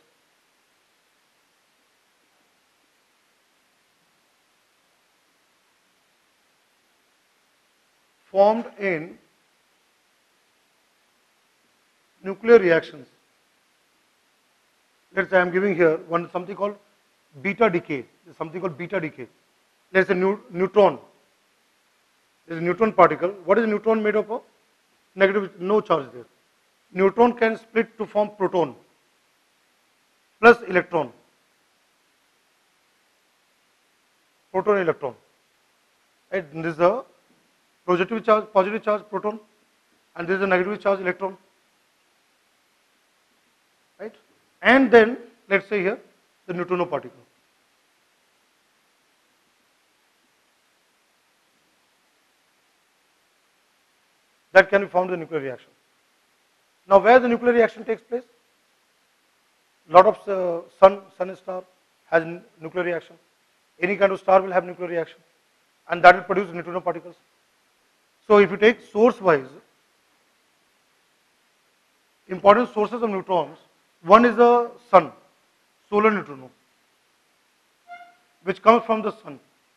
formed in nuclear reactions. Let's say I am giving here one something called beta decay. There's something called beta decay. There's a neutron. There's a neutron particle. What is a neutron made up of? Negative, no charge there. Neutron can split to form proton plus electron. Proton, electron. Right? This is a positive charge proton, and this is a negative charge electron. Right? And then let's say here the neutrino particle. That can be found in the nuclear reaction. Now where the nuclear reaction takes place? Lot of sun star has nuclear reaction. Any kind of star will have nuclear reaction, and that will produce neutrino particles. So if you take source wise, important sources of neutrons, one is the sun, solar neutrino, which comes from the sun.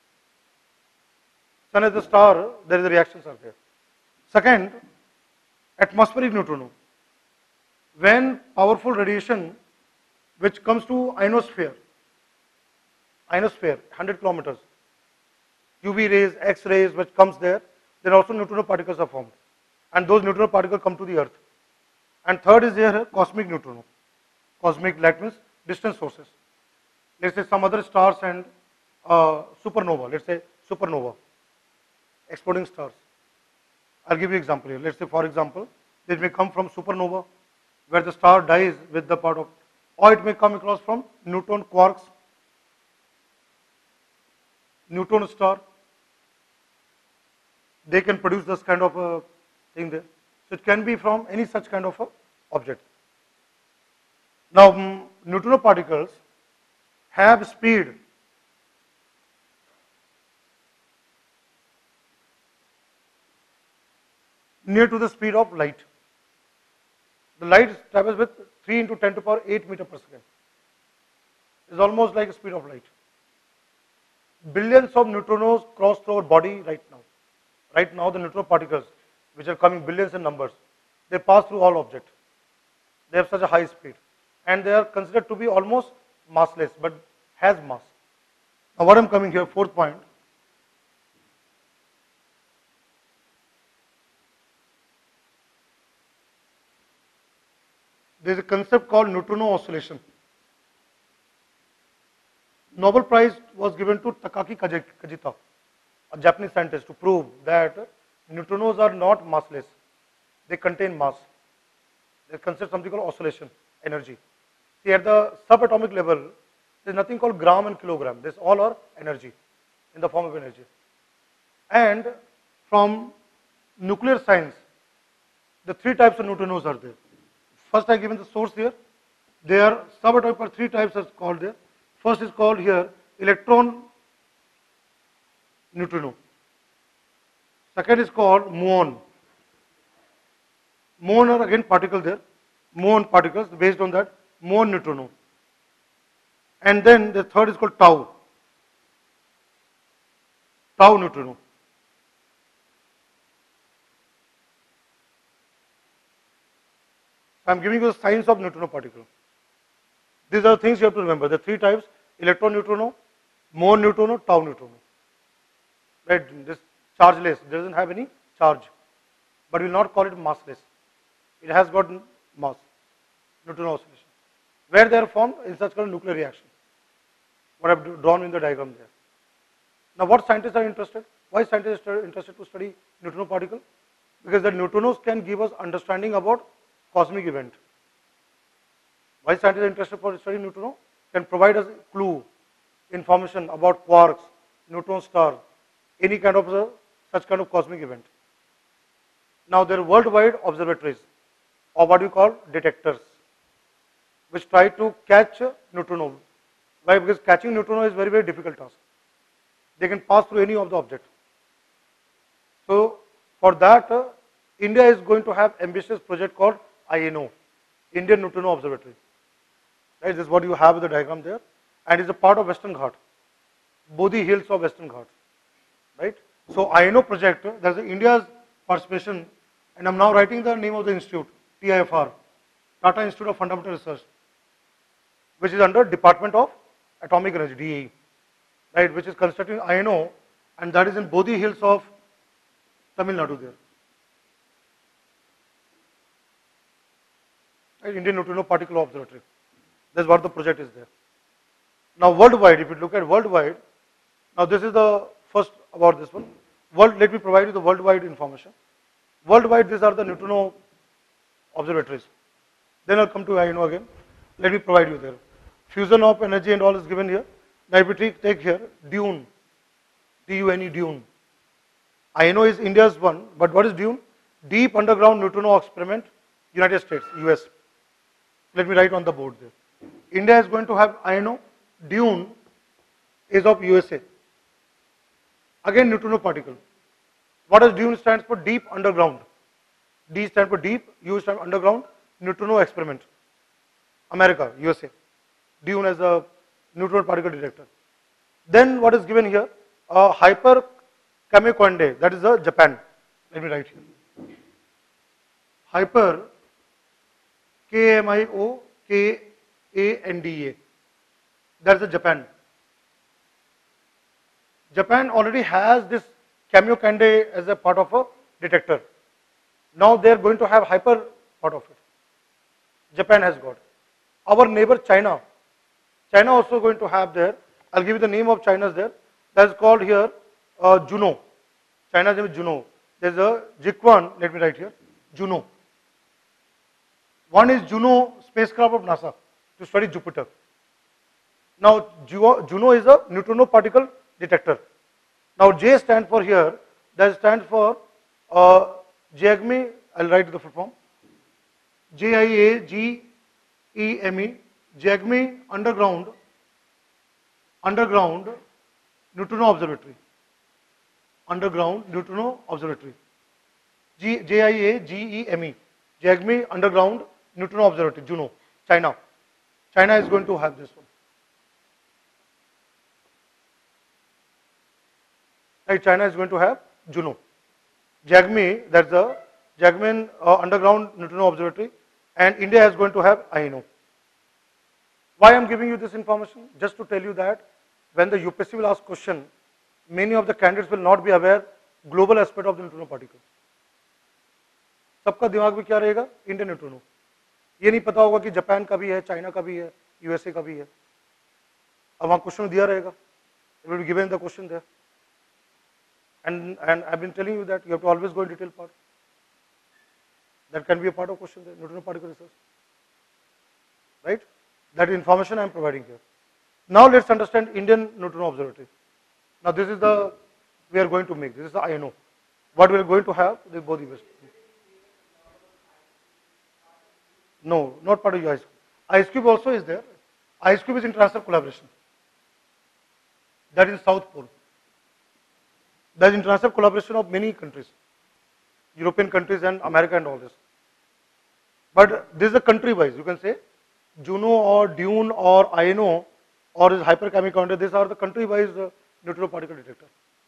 Sun is the star, there is the reactions are there. Second, atmospheric neutrino. When powerful radiation which comes to ionosphere, 100 kilometers, UV rays, X rays which comes there, then also neutrino particles are formed, and those neutrino particles come to the earth. And third is here cosmic neutrino. Cosmic, that means distant sources. Let's say some other stars and supernova, let's say supernova, exploding stars. I'll give you an example here. Let's say for example, this may come from supernova, where the star dies with the part of, or it may come across from neutron quarks, neutron star. They can produce this kind of a thing there. So it can be from any such kind of a object. Now neutrino particles have speed near to the speed of light. The light travels with 3 into 10 to the power 8 meter per second. It's almost like the speed of light. Billions of neutrinos cross through our body right now. Right now the neutrino particles, which are coming billions in numbers, they pass through all objects. They have such a high speed, and they are considered to be almost massless, but has mass. Now what I am coming here, fourth point. There is a concept called neutrino oscillation. Nobel Prize was given to Takaaki Kajita, a Japanese scientist, to prove that neutrinos are not massless. They contain mass. They consider something called oscillation energy. See, at the subatomic level, There is nothing called gram and kilogram. This all are energy, in the form of energy. And from nuclear science, the three types of neutrinos are there. First I given the source here. There subatomic are three types as called there. First is called here electron neutrino. Second is called muon. Muon are again particles there. Muon particles, based on that, muon neutrino. And then the third is called tau. Tau neutrino. I am giving you the science of neutrino particle. These are the things you have to remember. The three types: electron neutrino, muon neutrino, tau neutrino. Right? This chargeless, doesn't have any charge, but we will not call it massless. It has got mass. Neutrino oscillation. Where they are formed? In such kind of nuclear reaction. What I have drawn in the diagram there. Now, what scientists are interested? Why scientists are interested to study neutrino particle? Because the neutrinos can give us understanding about cosmic event. Why scientists are interested for studying neutrino? Can provide us clue, information about quarks, neutron star, any kind of such kind of cosmic event. Now there are worldwide observatories, or what we call detectors, which try to catch neutrino. Why? Because catching neutrino is very, very difficult task. They can pass through any of the object. So for that, India is going to have ambitious project called INO, Indian Neutrino Observatory. Right, this is what you have in the diagram there, and it's a part of Western Ghat, Bodhi Hills of Western Ghat. Right. So INO project, there's India's participation, and I'm now writing the name of the institute, TIFR, Tata Institute of Fundamental Research, which is under Department of Atomic Energy, DAE, right, which is constructing INO, and that is in Bodhi Hills of Tamil Nadu there. Right, Indian Neutrino Particle Observatory. That's what the project is there. Now worldwide, if you look at worldwide, now this is the first about this one. Let me provide you the worldwide information. Worldwide, these are the neutrino observatories. Then I'll come to INO again. Let me provide you there. Fusion of energy and all is given here. Now if we take here DUNE, D-U-N-E, DUNE. INO is India's one, but what is DUNE? Deep Underground Neutrino Experiment, United States, US. Let me write on the board there. India is going to have INO, DUNE is of USA. Again neutrino particle. What does DUNE stands for? Deep Underground. D stands for deep, U stands for underground, neutrino experiment. America, USA. DUNE as a neutron particle detector. Then what is given here? Hyper Kamiokande, that is Japan. Let me write here. Hyper Kamiokande, that is Japan. Japan already has this Kamiokande as a part of a detector. Now they are going to have hyper part of it. Japan has got. Our neighbor China. China also going to have there. I'll give you the name of China's there. That is called here Juno. China's name is Juno. There's a Jikwan, let me write here, Juno. One is Juno spacecraft of NASA to study Jupiter. Now Juno is a neutrino particle detector. Now J stands for here, that stands for JAGME, I'll write the full form, JIAGEME, JAGME Underground Neutrino Observatory. Underground Neutrino Observatory. JIAGEME, JAGME Underground Neutrino Observatory, Juno, China. China is going to have this one. Right, China is going to have Juno. JAGME, that's the JAGME Underground Neutrino Observatory, and India is going to have INO. Why I am giving you this information? Just to tell you that when the UPSC will ask question, many of the candidates will not be aware global aspect of the neutrino particle. सबका दिमाग में क्या रहेगा? Indian neutrino. ये नहीं पता होगा कि जापान का भी है, चाइना का भी है, यूएसए का भी है. अब वहाँ क्वेश्चन दिया रहेगा. It will be given the question there. And I've been telling you that you have to always go in detail part. That can be a part of question there, neutrino particle research. Right? That information I am providing here. Now let's understand Indian Neutrino Observatory. Now this is the, we are going to make, this is the INO. What we are going to have, the both the best. No, not part of your IceCube. IceCube also is there. IceCube is international collaboration. That is South Pole. There is international collaboration of many countries, European countries and America and all this. But this is a country wise, you can say Juno or Dune or INO or is hyperchemic counter, these are the country wise neutral particle detector.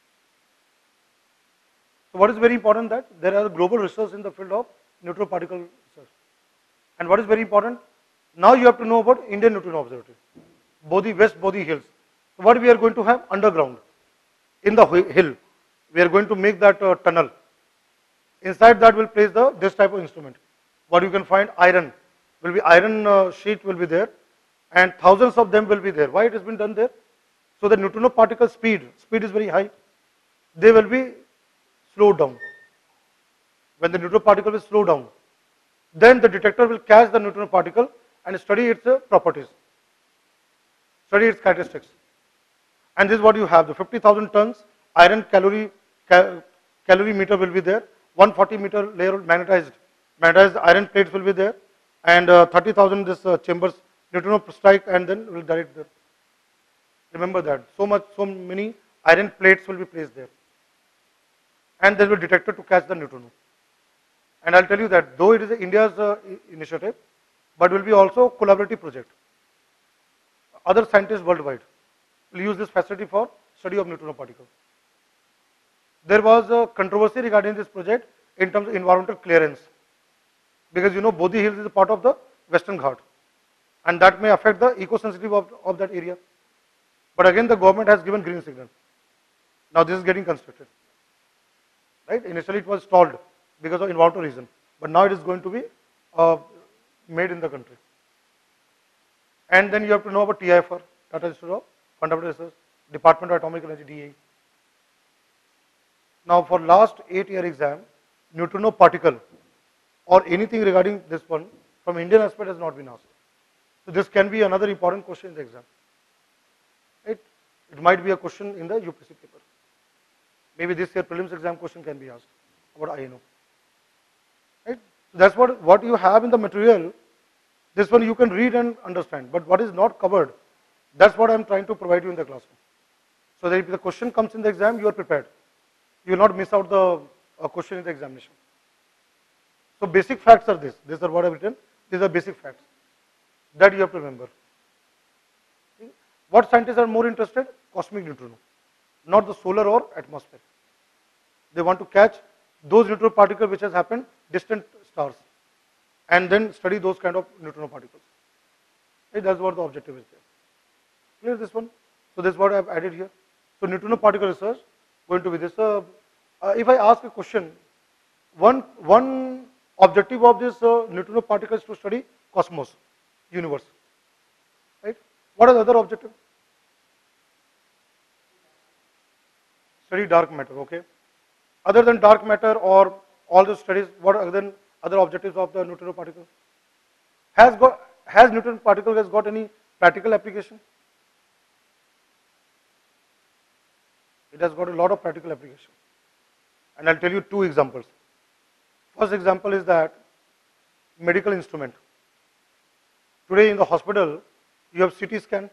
So what is very important that there are global research in the field of neutral particle research. And what is very important, now you have to know about Indian Neutrino Observatory, Bodhi West Bodhi Hills. So what we are going to have underground, in the hill, we are going to make that tunnel. Inside that will place this type of instrument. What you can find, iron, will be iron sheet will be there, and thousands of them will be there. Why it has been done there? So the neutrino particle speed is very high. They will be slowed down. When the neutrino particle will slow down, then the detector will catch the neutrino particle and study its properties, study its characteristics. And this is what you have, the 50,000 tons iron calorie meter will be there, 140 meter layer magnetized iron plates will be there, and 30,000 this chambers neutrino strike and then will direct there. Remember that, so many iron plates will be placed there. And there will be a detector to catch the neutrino. And I'll tell you that though it is India's initiative, but will be also a collaborative project. Other scientists worldwide will use this facility for study of neutrino particles. There was a controversy regarding this project in terms of environmental clearance, because you know Bodhi Hills is a part of the Western Ghat, and that may affect the eco-sensitive of that area. But again, the government has given green signal. Now this is getting constructed. Right? Initially it was stalled because of environmental reason, but now it is going to be made in the country. And then you have to know about TIFR, Tata Institute of Fundamental Research, Department of Atomic Energy, DA. Now for last 8-year exam, neutrino particle or anything regarding this one from Indian aspect has not been asked. So this can be another important question in the exam. It might be a question in the UPSC paper. Maybe this year prelims exam question can be asked about INO. Right? So that's what you have in the material. This one you can read and understand, but what is not covered, that's what I am trying to provide you in the classroom. So that if the question comes in the exam, you are prepared. You will not miss out the question in the examination. So basic facts are this. These are what I have written. These are basic facts that you have to remember. What scientists are more interested? Cosmic neutrino, not the solar or atmosphere. They want to catch those neutrino particles which has happened distant stars, and then study those kind of neutrino particles. Right? That's what the objective is there. Clear this one? So this is what I have added here. So neutrino particle research going to be this. If I ask a question, one objective of this neutrino particle is to study cosmos, universe. Right? What are the other objectives? Study dark matter. Okay. Other than dark matter or all the studies, what are other objectives of the neutrino particle? Has neutrino particle has got any practical application? It has got a lot of practical application, and I'll tell you 2 examples. First example is that medical instrument. Today in the hospital, you have CT scan,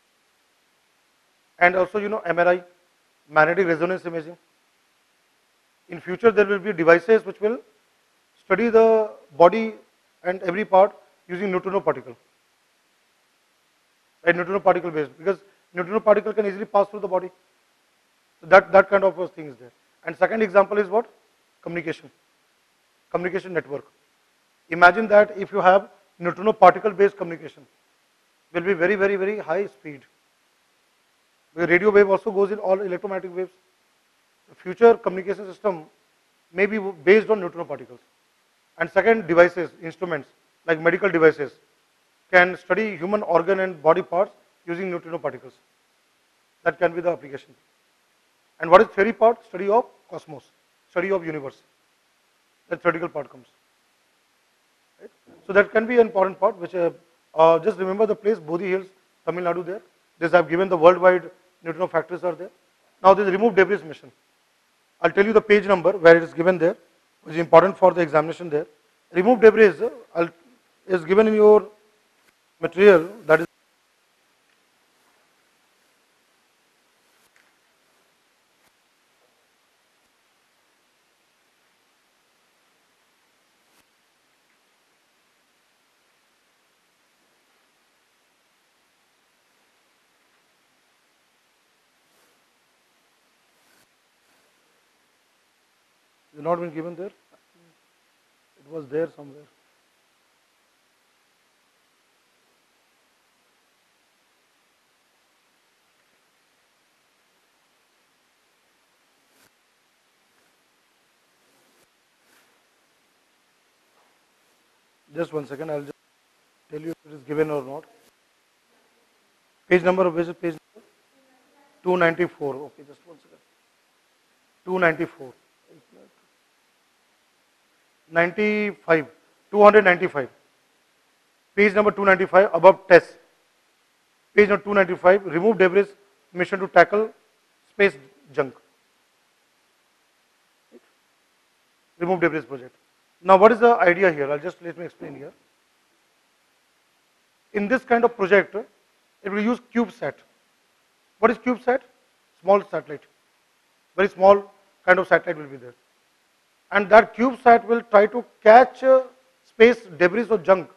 and also MRI, magnetic resonance imaging. In future, there will be devices which will study the body and every part using neutrino particle, right? Neutrino particle based, because neutrino particle can easily pass through the body. So that kind of thing is there. And second example is what? Communication network. Imagine that if you have neutrino particle based communication, will be very, very, very high speed. The radio wave also goes in all electromagnetic waves. The future communication system may be based on neutrino particles. And second, devices, instruments like medical devices can study human organ and body parts using neutrino particles. That can be the application. And what is theory part? Study of cosmos, study of universe. The theoretical part comes. Right? So that can be an important part, which just remember the place, Bodhi Hills, Tamil Nadu there. This I have given the worldwide neutrino factories are there. Now this remove debris mission. I'll tell you the page number where it is given there, which is important for the examination there. Remove debris is given in your material, that is not been given there. It was there somewhere. Just one second, I'll just tell you if it is given or not. Page number, which is page number? 294. Okay, just one second. 294. 95. 295. Page number 295, above test. Page number 295, remove debris mission to tackle space junk. Remove debris project. Now, what is the idea here? Let me explain here. In this kind of project, it will use CubeSat. What is CubeSat? Small satellite. Very small kind of satellite will be there. And that CubeSat will try to catch space debris or junk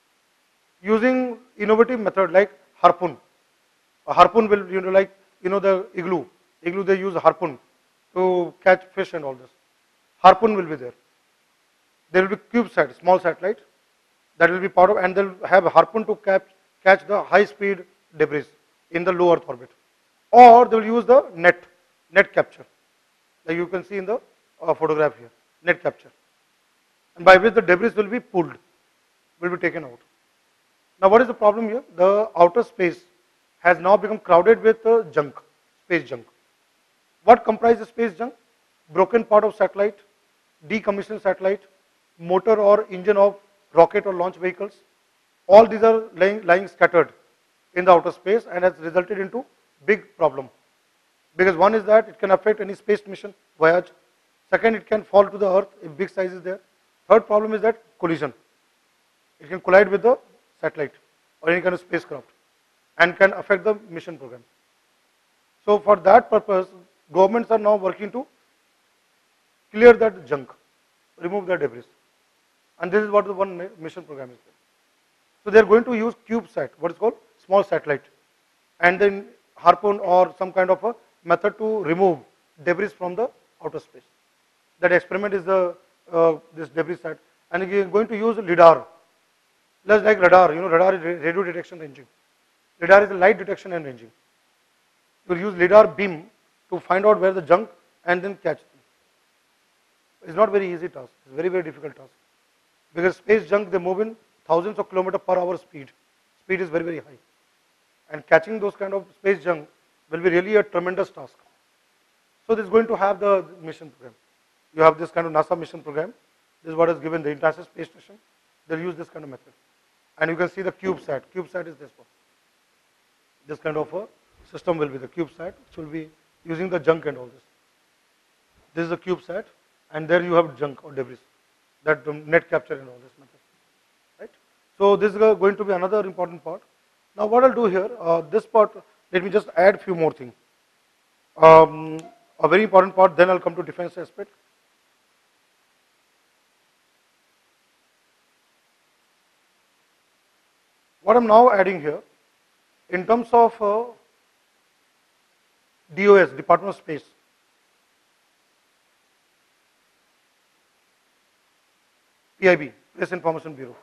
using innovative method like harpoon. A harpoon will, the igloo. Igloo, they use a harpoon to catch fish and all this. Harpoon will be there. There will be CubeSat, small satellite, that will be part of, and they'll have a harpoon to catch the high speed debris in the low Earth orbit. Or they will use the net capture, like you can see in the photograph here, net capture, and by which the debris will be pulled, will be taken out. Now, what is the problem here? The outer space has now become crowded with junk, space junk. What comprises space junk? Broken part of satellite, decommissioned satellite, motor or engine of rocket or launch vehicles. All these are lying scattered in the outer space and has resulted into big problem. Because one is that it can affect any space mission voyage. Second, it can fall to the earth if big size is there. Third problem is that collision. It can collide with the satellite or any kind of spacecraft and can affect the mission program. So for that purpose, governments are now working to clear that junk, remove the debris. And this is what the one mission program is there. So they are going to use CubeSat, what is called small satellite, and then harpoon or some kind of a method to remove debris from the outer space. That experiment is this debris sat, and we are going to use lidar. Just like radar, radar is radio detection ranging. Lidar is a light detection and ranging. You will use lidar beam to find out where the junk and then catch them. It's not very easy task. It's very, very difficult task. Because space junk, they move in thousands of kilometers per hour speed. Speed is very, very high. And catching those kind of space junk will be really a tremendous task. So this is going to have the mission program. You have this kind of NASA mission program. This is what is given the International Space Station. They'll use this kind of method. And you can see the CubeSat. CubeSat is this one. This kind of a system will be the CubeSat, which will be using the junk and all this. This is the CubeSat, and there you have junk or debris, that net capture and all this method, right? So this is going to be another important part. Now what I'll do here, this part, let me just add few more things. A very important part, then I'll come to defense aspect. What I'm now adding here, in terms of DOS, Department of Space, PIB, Press Information Bureau.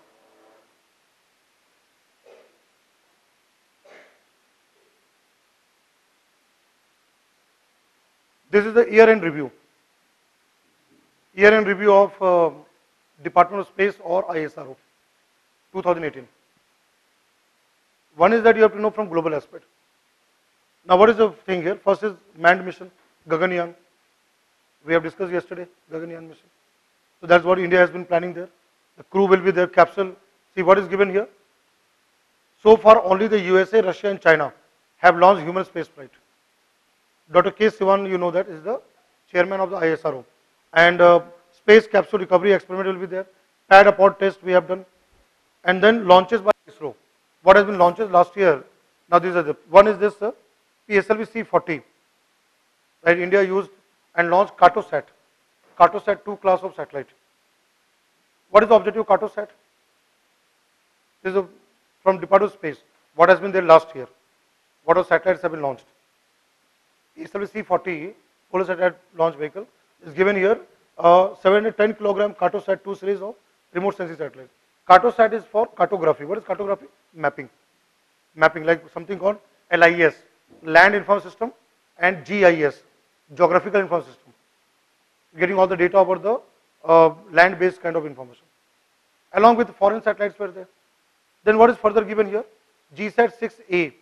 This is the year-end review. Year-end review of Department of Space or ISRO, 2018. One is that you have to know from global aspect. Now what is the thing here? First is manned mission, Gaganyaan. We have discussed yesterday, Gaganyaan mission. So that's what India has been planning there. The crew will be there, capsule. See what is given here. So far only the USA, Russia and China have launched human spaceflight. Dr. K. Sivan, you know that, is the chairman of the ISRO. And space capsule recovery experiment will be there. Pad apart test we have done. And then launches by ISRO. What has been launches last year? Now these are the, one is this PSLV C-40. Right, India used and launched Cartosat. Cartosat 2 class of satellite. What is the objective of Cartosat? This is from Department of Space. What has been there last year? What are satellites have been launched? PSLV C-40 polar satellite launch vehicle is given here. 710 kilogram Cartosat 2 series of remote sensing satellites. Cartosat is for cartography. What is cartography? Mapping. Mapping, like something called LIS, Land Information System, and GIS, Geographical Information System. Getting all the data about the land-based kind of information. Along with foreign satellites were there. Then what is further given here? GSAT 6A.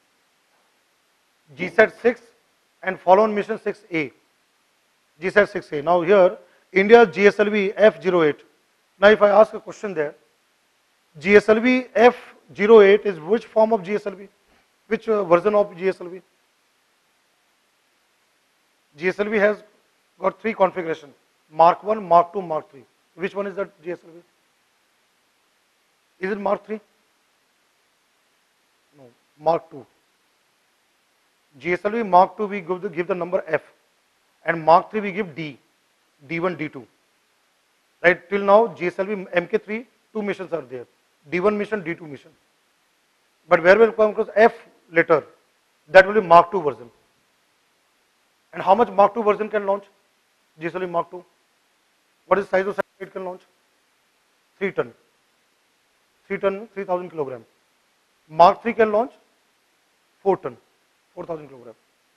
GSAT 6 and follow-on mission 6A. GSAT 6A. Now here, India's GSLV F08. Now if I ask a question there, GSLV F08 is which form of GSLV? Which version of GSLV? GSLV has got three configurations, Mark 1, Mark 2, Mark 3. Which one is that GSLV? Is it Mark 3? No, Mark 2. GSLV Mark 2 we give the number F, and Mark 3 we give D, D1, D2. Right, till now GSLV MK3, two missions are there, D1 mission, D2 mission. But where will come across F later, that will be Mark 2 version. And how much Mark 2 version can launch? GSLV Mark 2. What is the size of satellite it can launch? 3 ton. 3 ton, 3000 kilogram. Mark 3 can launch 4 ton, 4000 kilogram.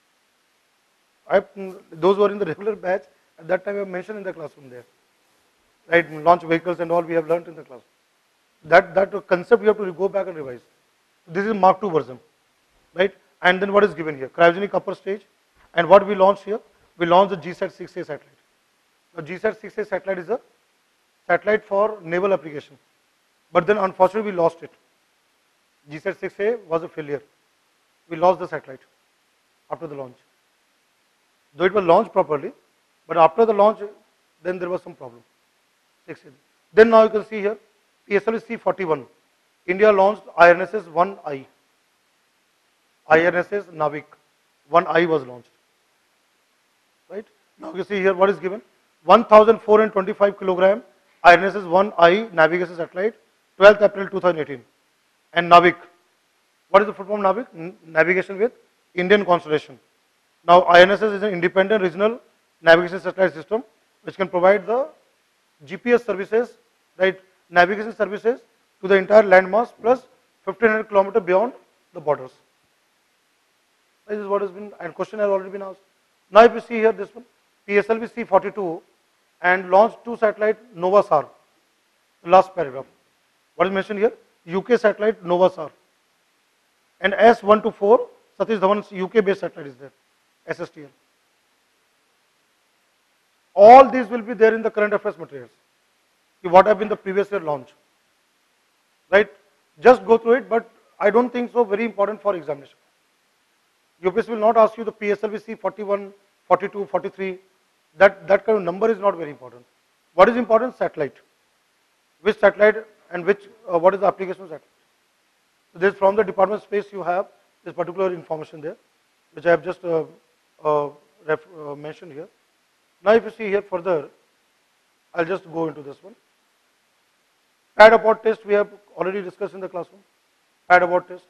Those who are in the regular batch, at that time I have mentioned in the classroom there. Right, launch vehicles and all we have learned in the class. That concept you have to go back and revise. This is Mark 2 version, right? And then what is given here? Cryogenic upper stage. And what we launched here? We launched the GSAT 6A satellite. Now GSAT 6A satellite is a satellite for naval application. But then unfortunately we lost it. GSAT 6A was a failure. We lost the satellite after the launch. Though it was launched properly, but after the launch, then there was some problem. 6A. Then now you can see here, PSLV C-41. India launched IRNSS 1I. IRNSS Navik. 1I was launched. Right? Now you see here what is given. 1425 kilogram IRNSS 1I navigation satellite, 12th April 2018. And Navik. What is the full form Navik? Navigation with Indian constellation. Now IRNSS is an independent regional navigation satellite system which can provide the GPS services, right, navigation services to the entire landmass plus 1500 kilometers beyond the borders. This is what has been, and question has already been asked. Now if you see here this one, PSLV C-42 and launched two satellite NovaSAR, the last paragraph. What is mentioned here? UK satellite NovaSAR. And S124, Satish Dhawan's UK based satellite is there, SSTL. All these will be there in the current affairs materials. What have been the previous year launch. Right? Just go through it, but I don't think so very important for examination. UPSC will not ask you the PSLV C-41, 42, 43. That kind of number is not very important. What is important? Satellite. Which satellite and which, what is the application of satellite? So this from the Department of Space you have this particular information there, which I have just mentioned here. Now if you see here further, I'll just go into this one. Pad abort test we have already discussed in the classroom. Pad abort test.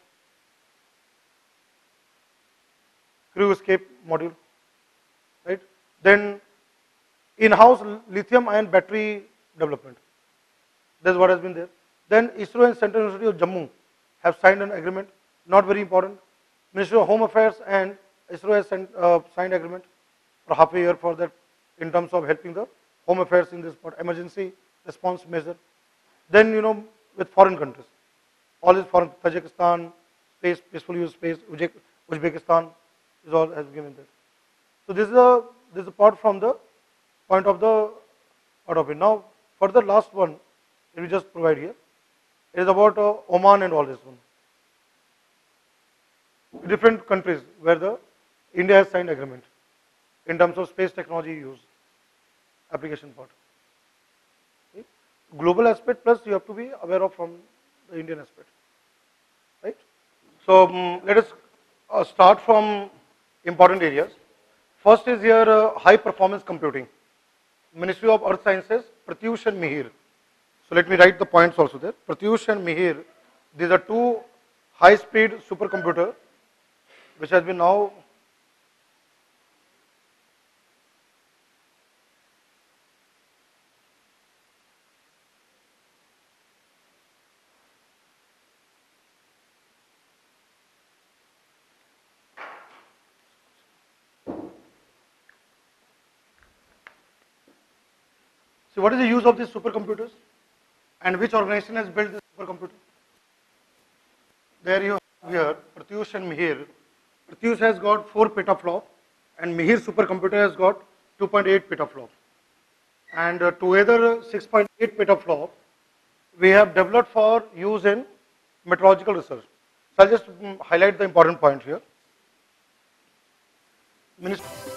Crew escape module. Right? Then in-house lithium ion battery development. That's what has been there. Then ISRO and Central University of Jammu have signed an agreement. Not very important. Ministry of Home Affairs and ISRO has signed agreement for half a year for that in terms of helping the Home Affairs in this emergency response measure. Then with foreign countries, all is foreign, Tajikistan, space, peaceful use space, Uzbekistan is all has given there. So this is a part from the point of the part of it. Now for the last one, we just provide here. It is about Oman and all this one. different countries where the India has signed agreement in terms of space technology use application part. Okay. Global aspect plus you have to be aware of from the Indian aspect, right? So let us start from important areas. First is here high performance computing. Ministry of Earth Sciences, Pratyush and Mihir. So let me write the points also there. Pratyush and Mihir, these are two high speed supercomputer which has been now so what is the use of these supercomputers and which organization has built this supercomputer? There you have here Pratyush and Mihir. Pratyush has got 4 petaflop and Mihir supercomputer has got 2.8 petaflop. And together 6.8 petaflop we have developed for use in meteorological research. So I'll just highlight the important point here. Ministry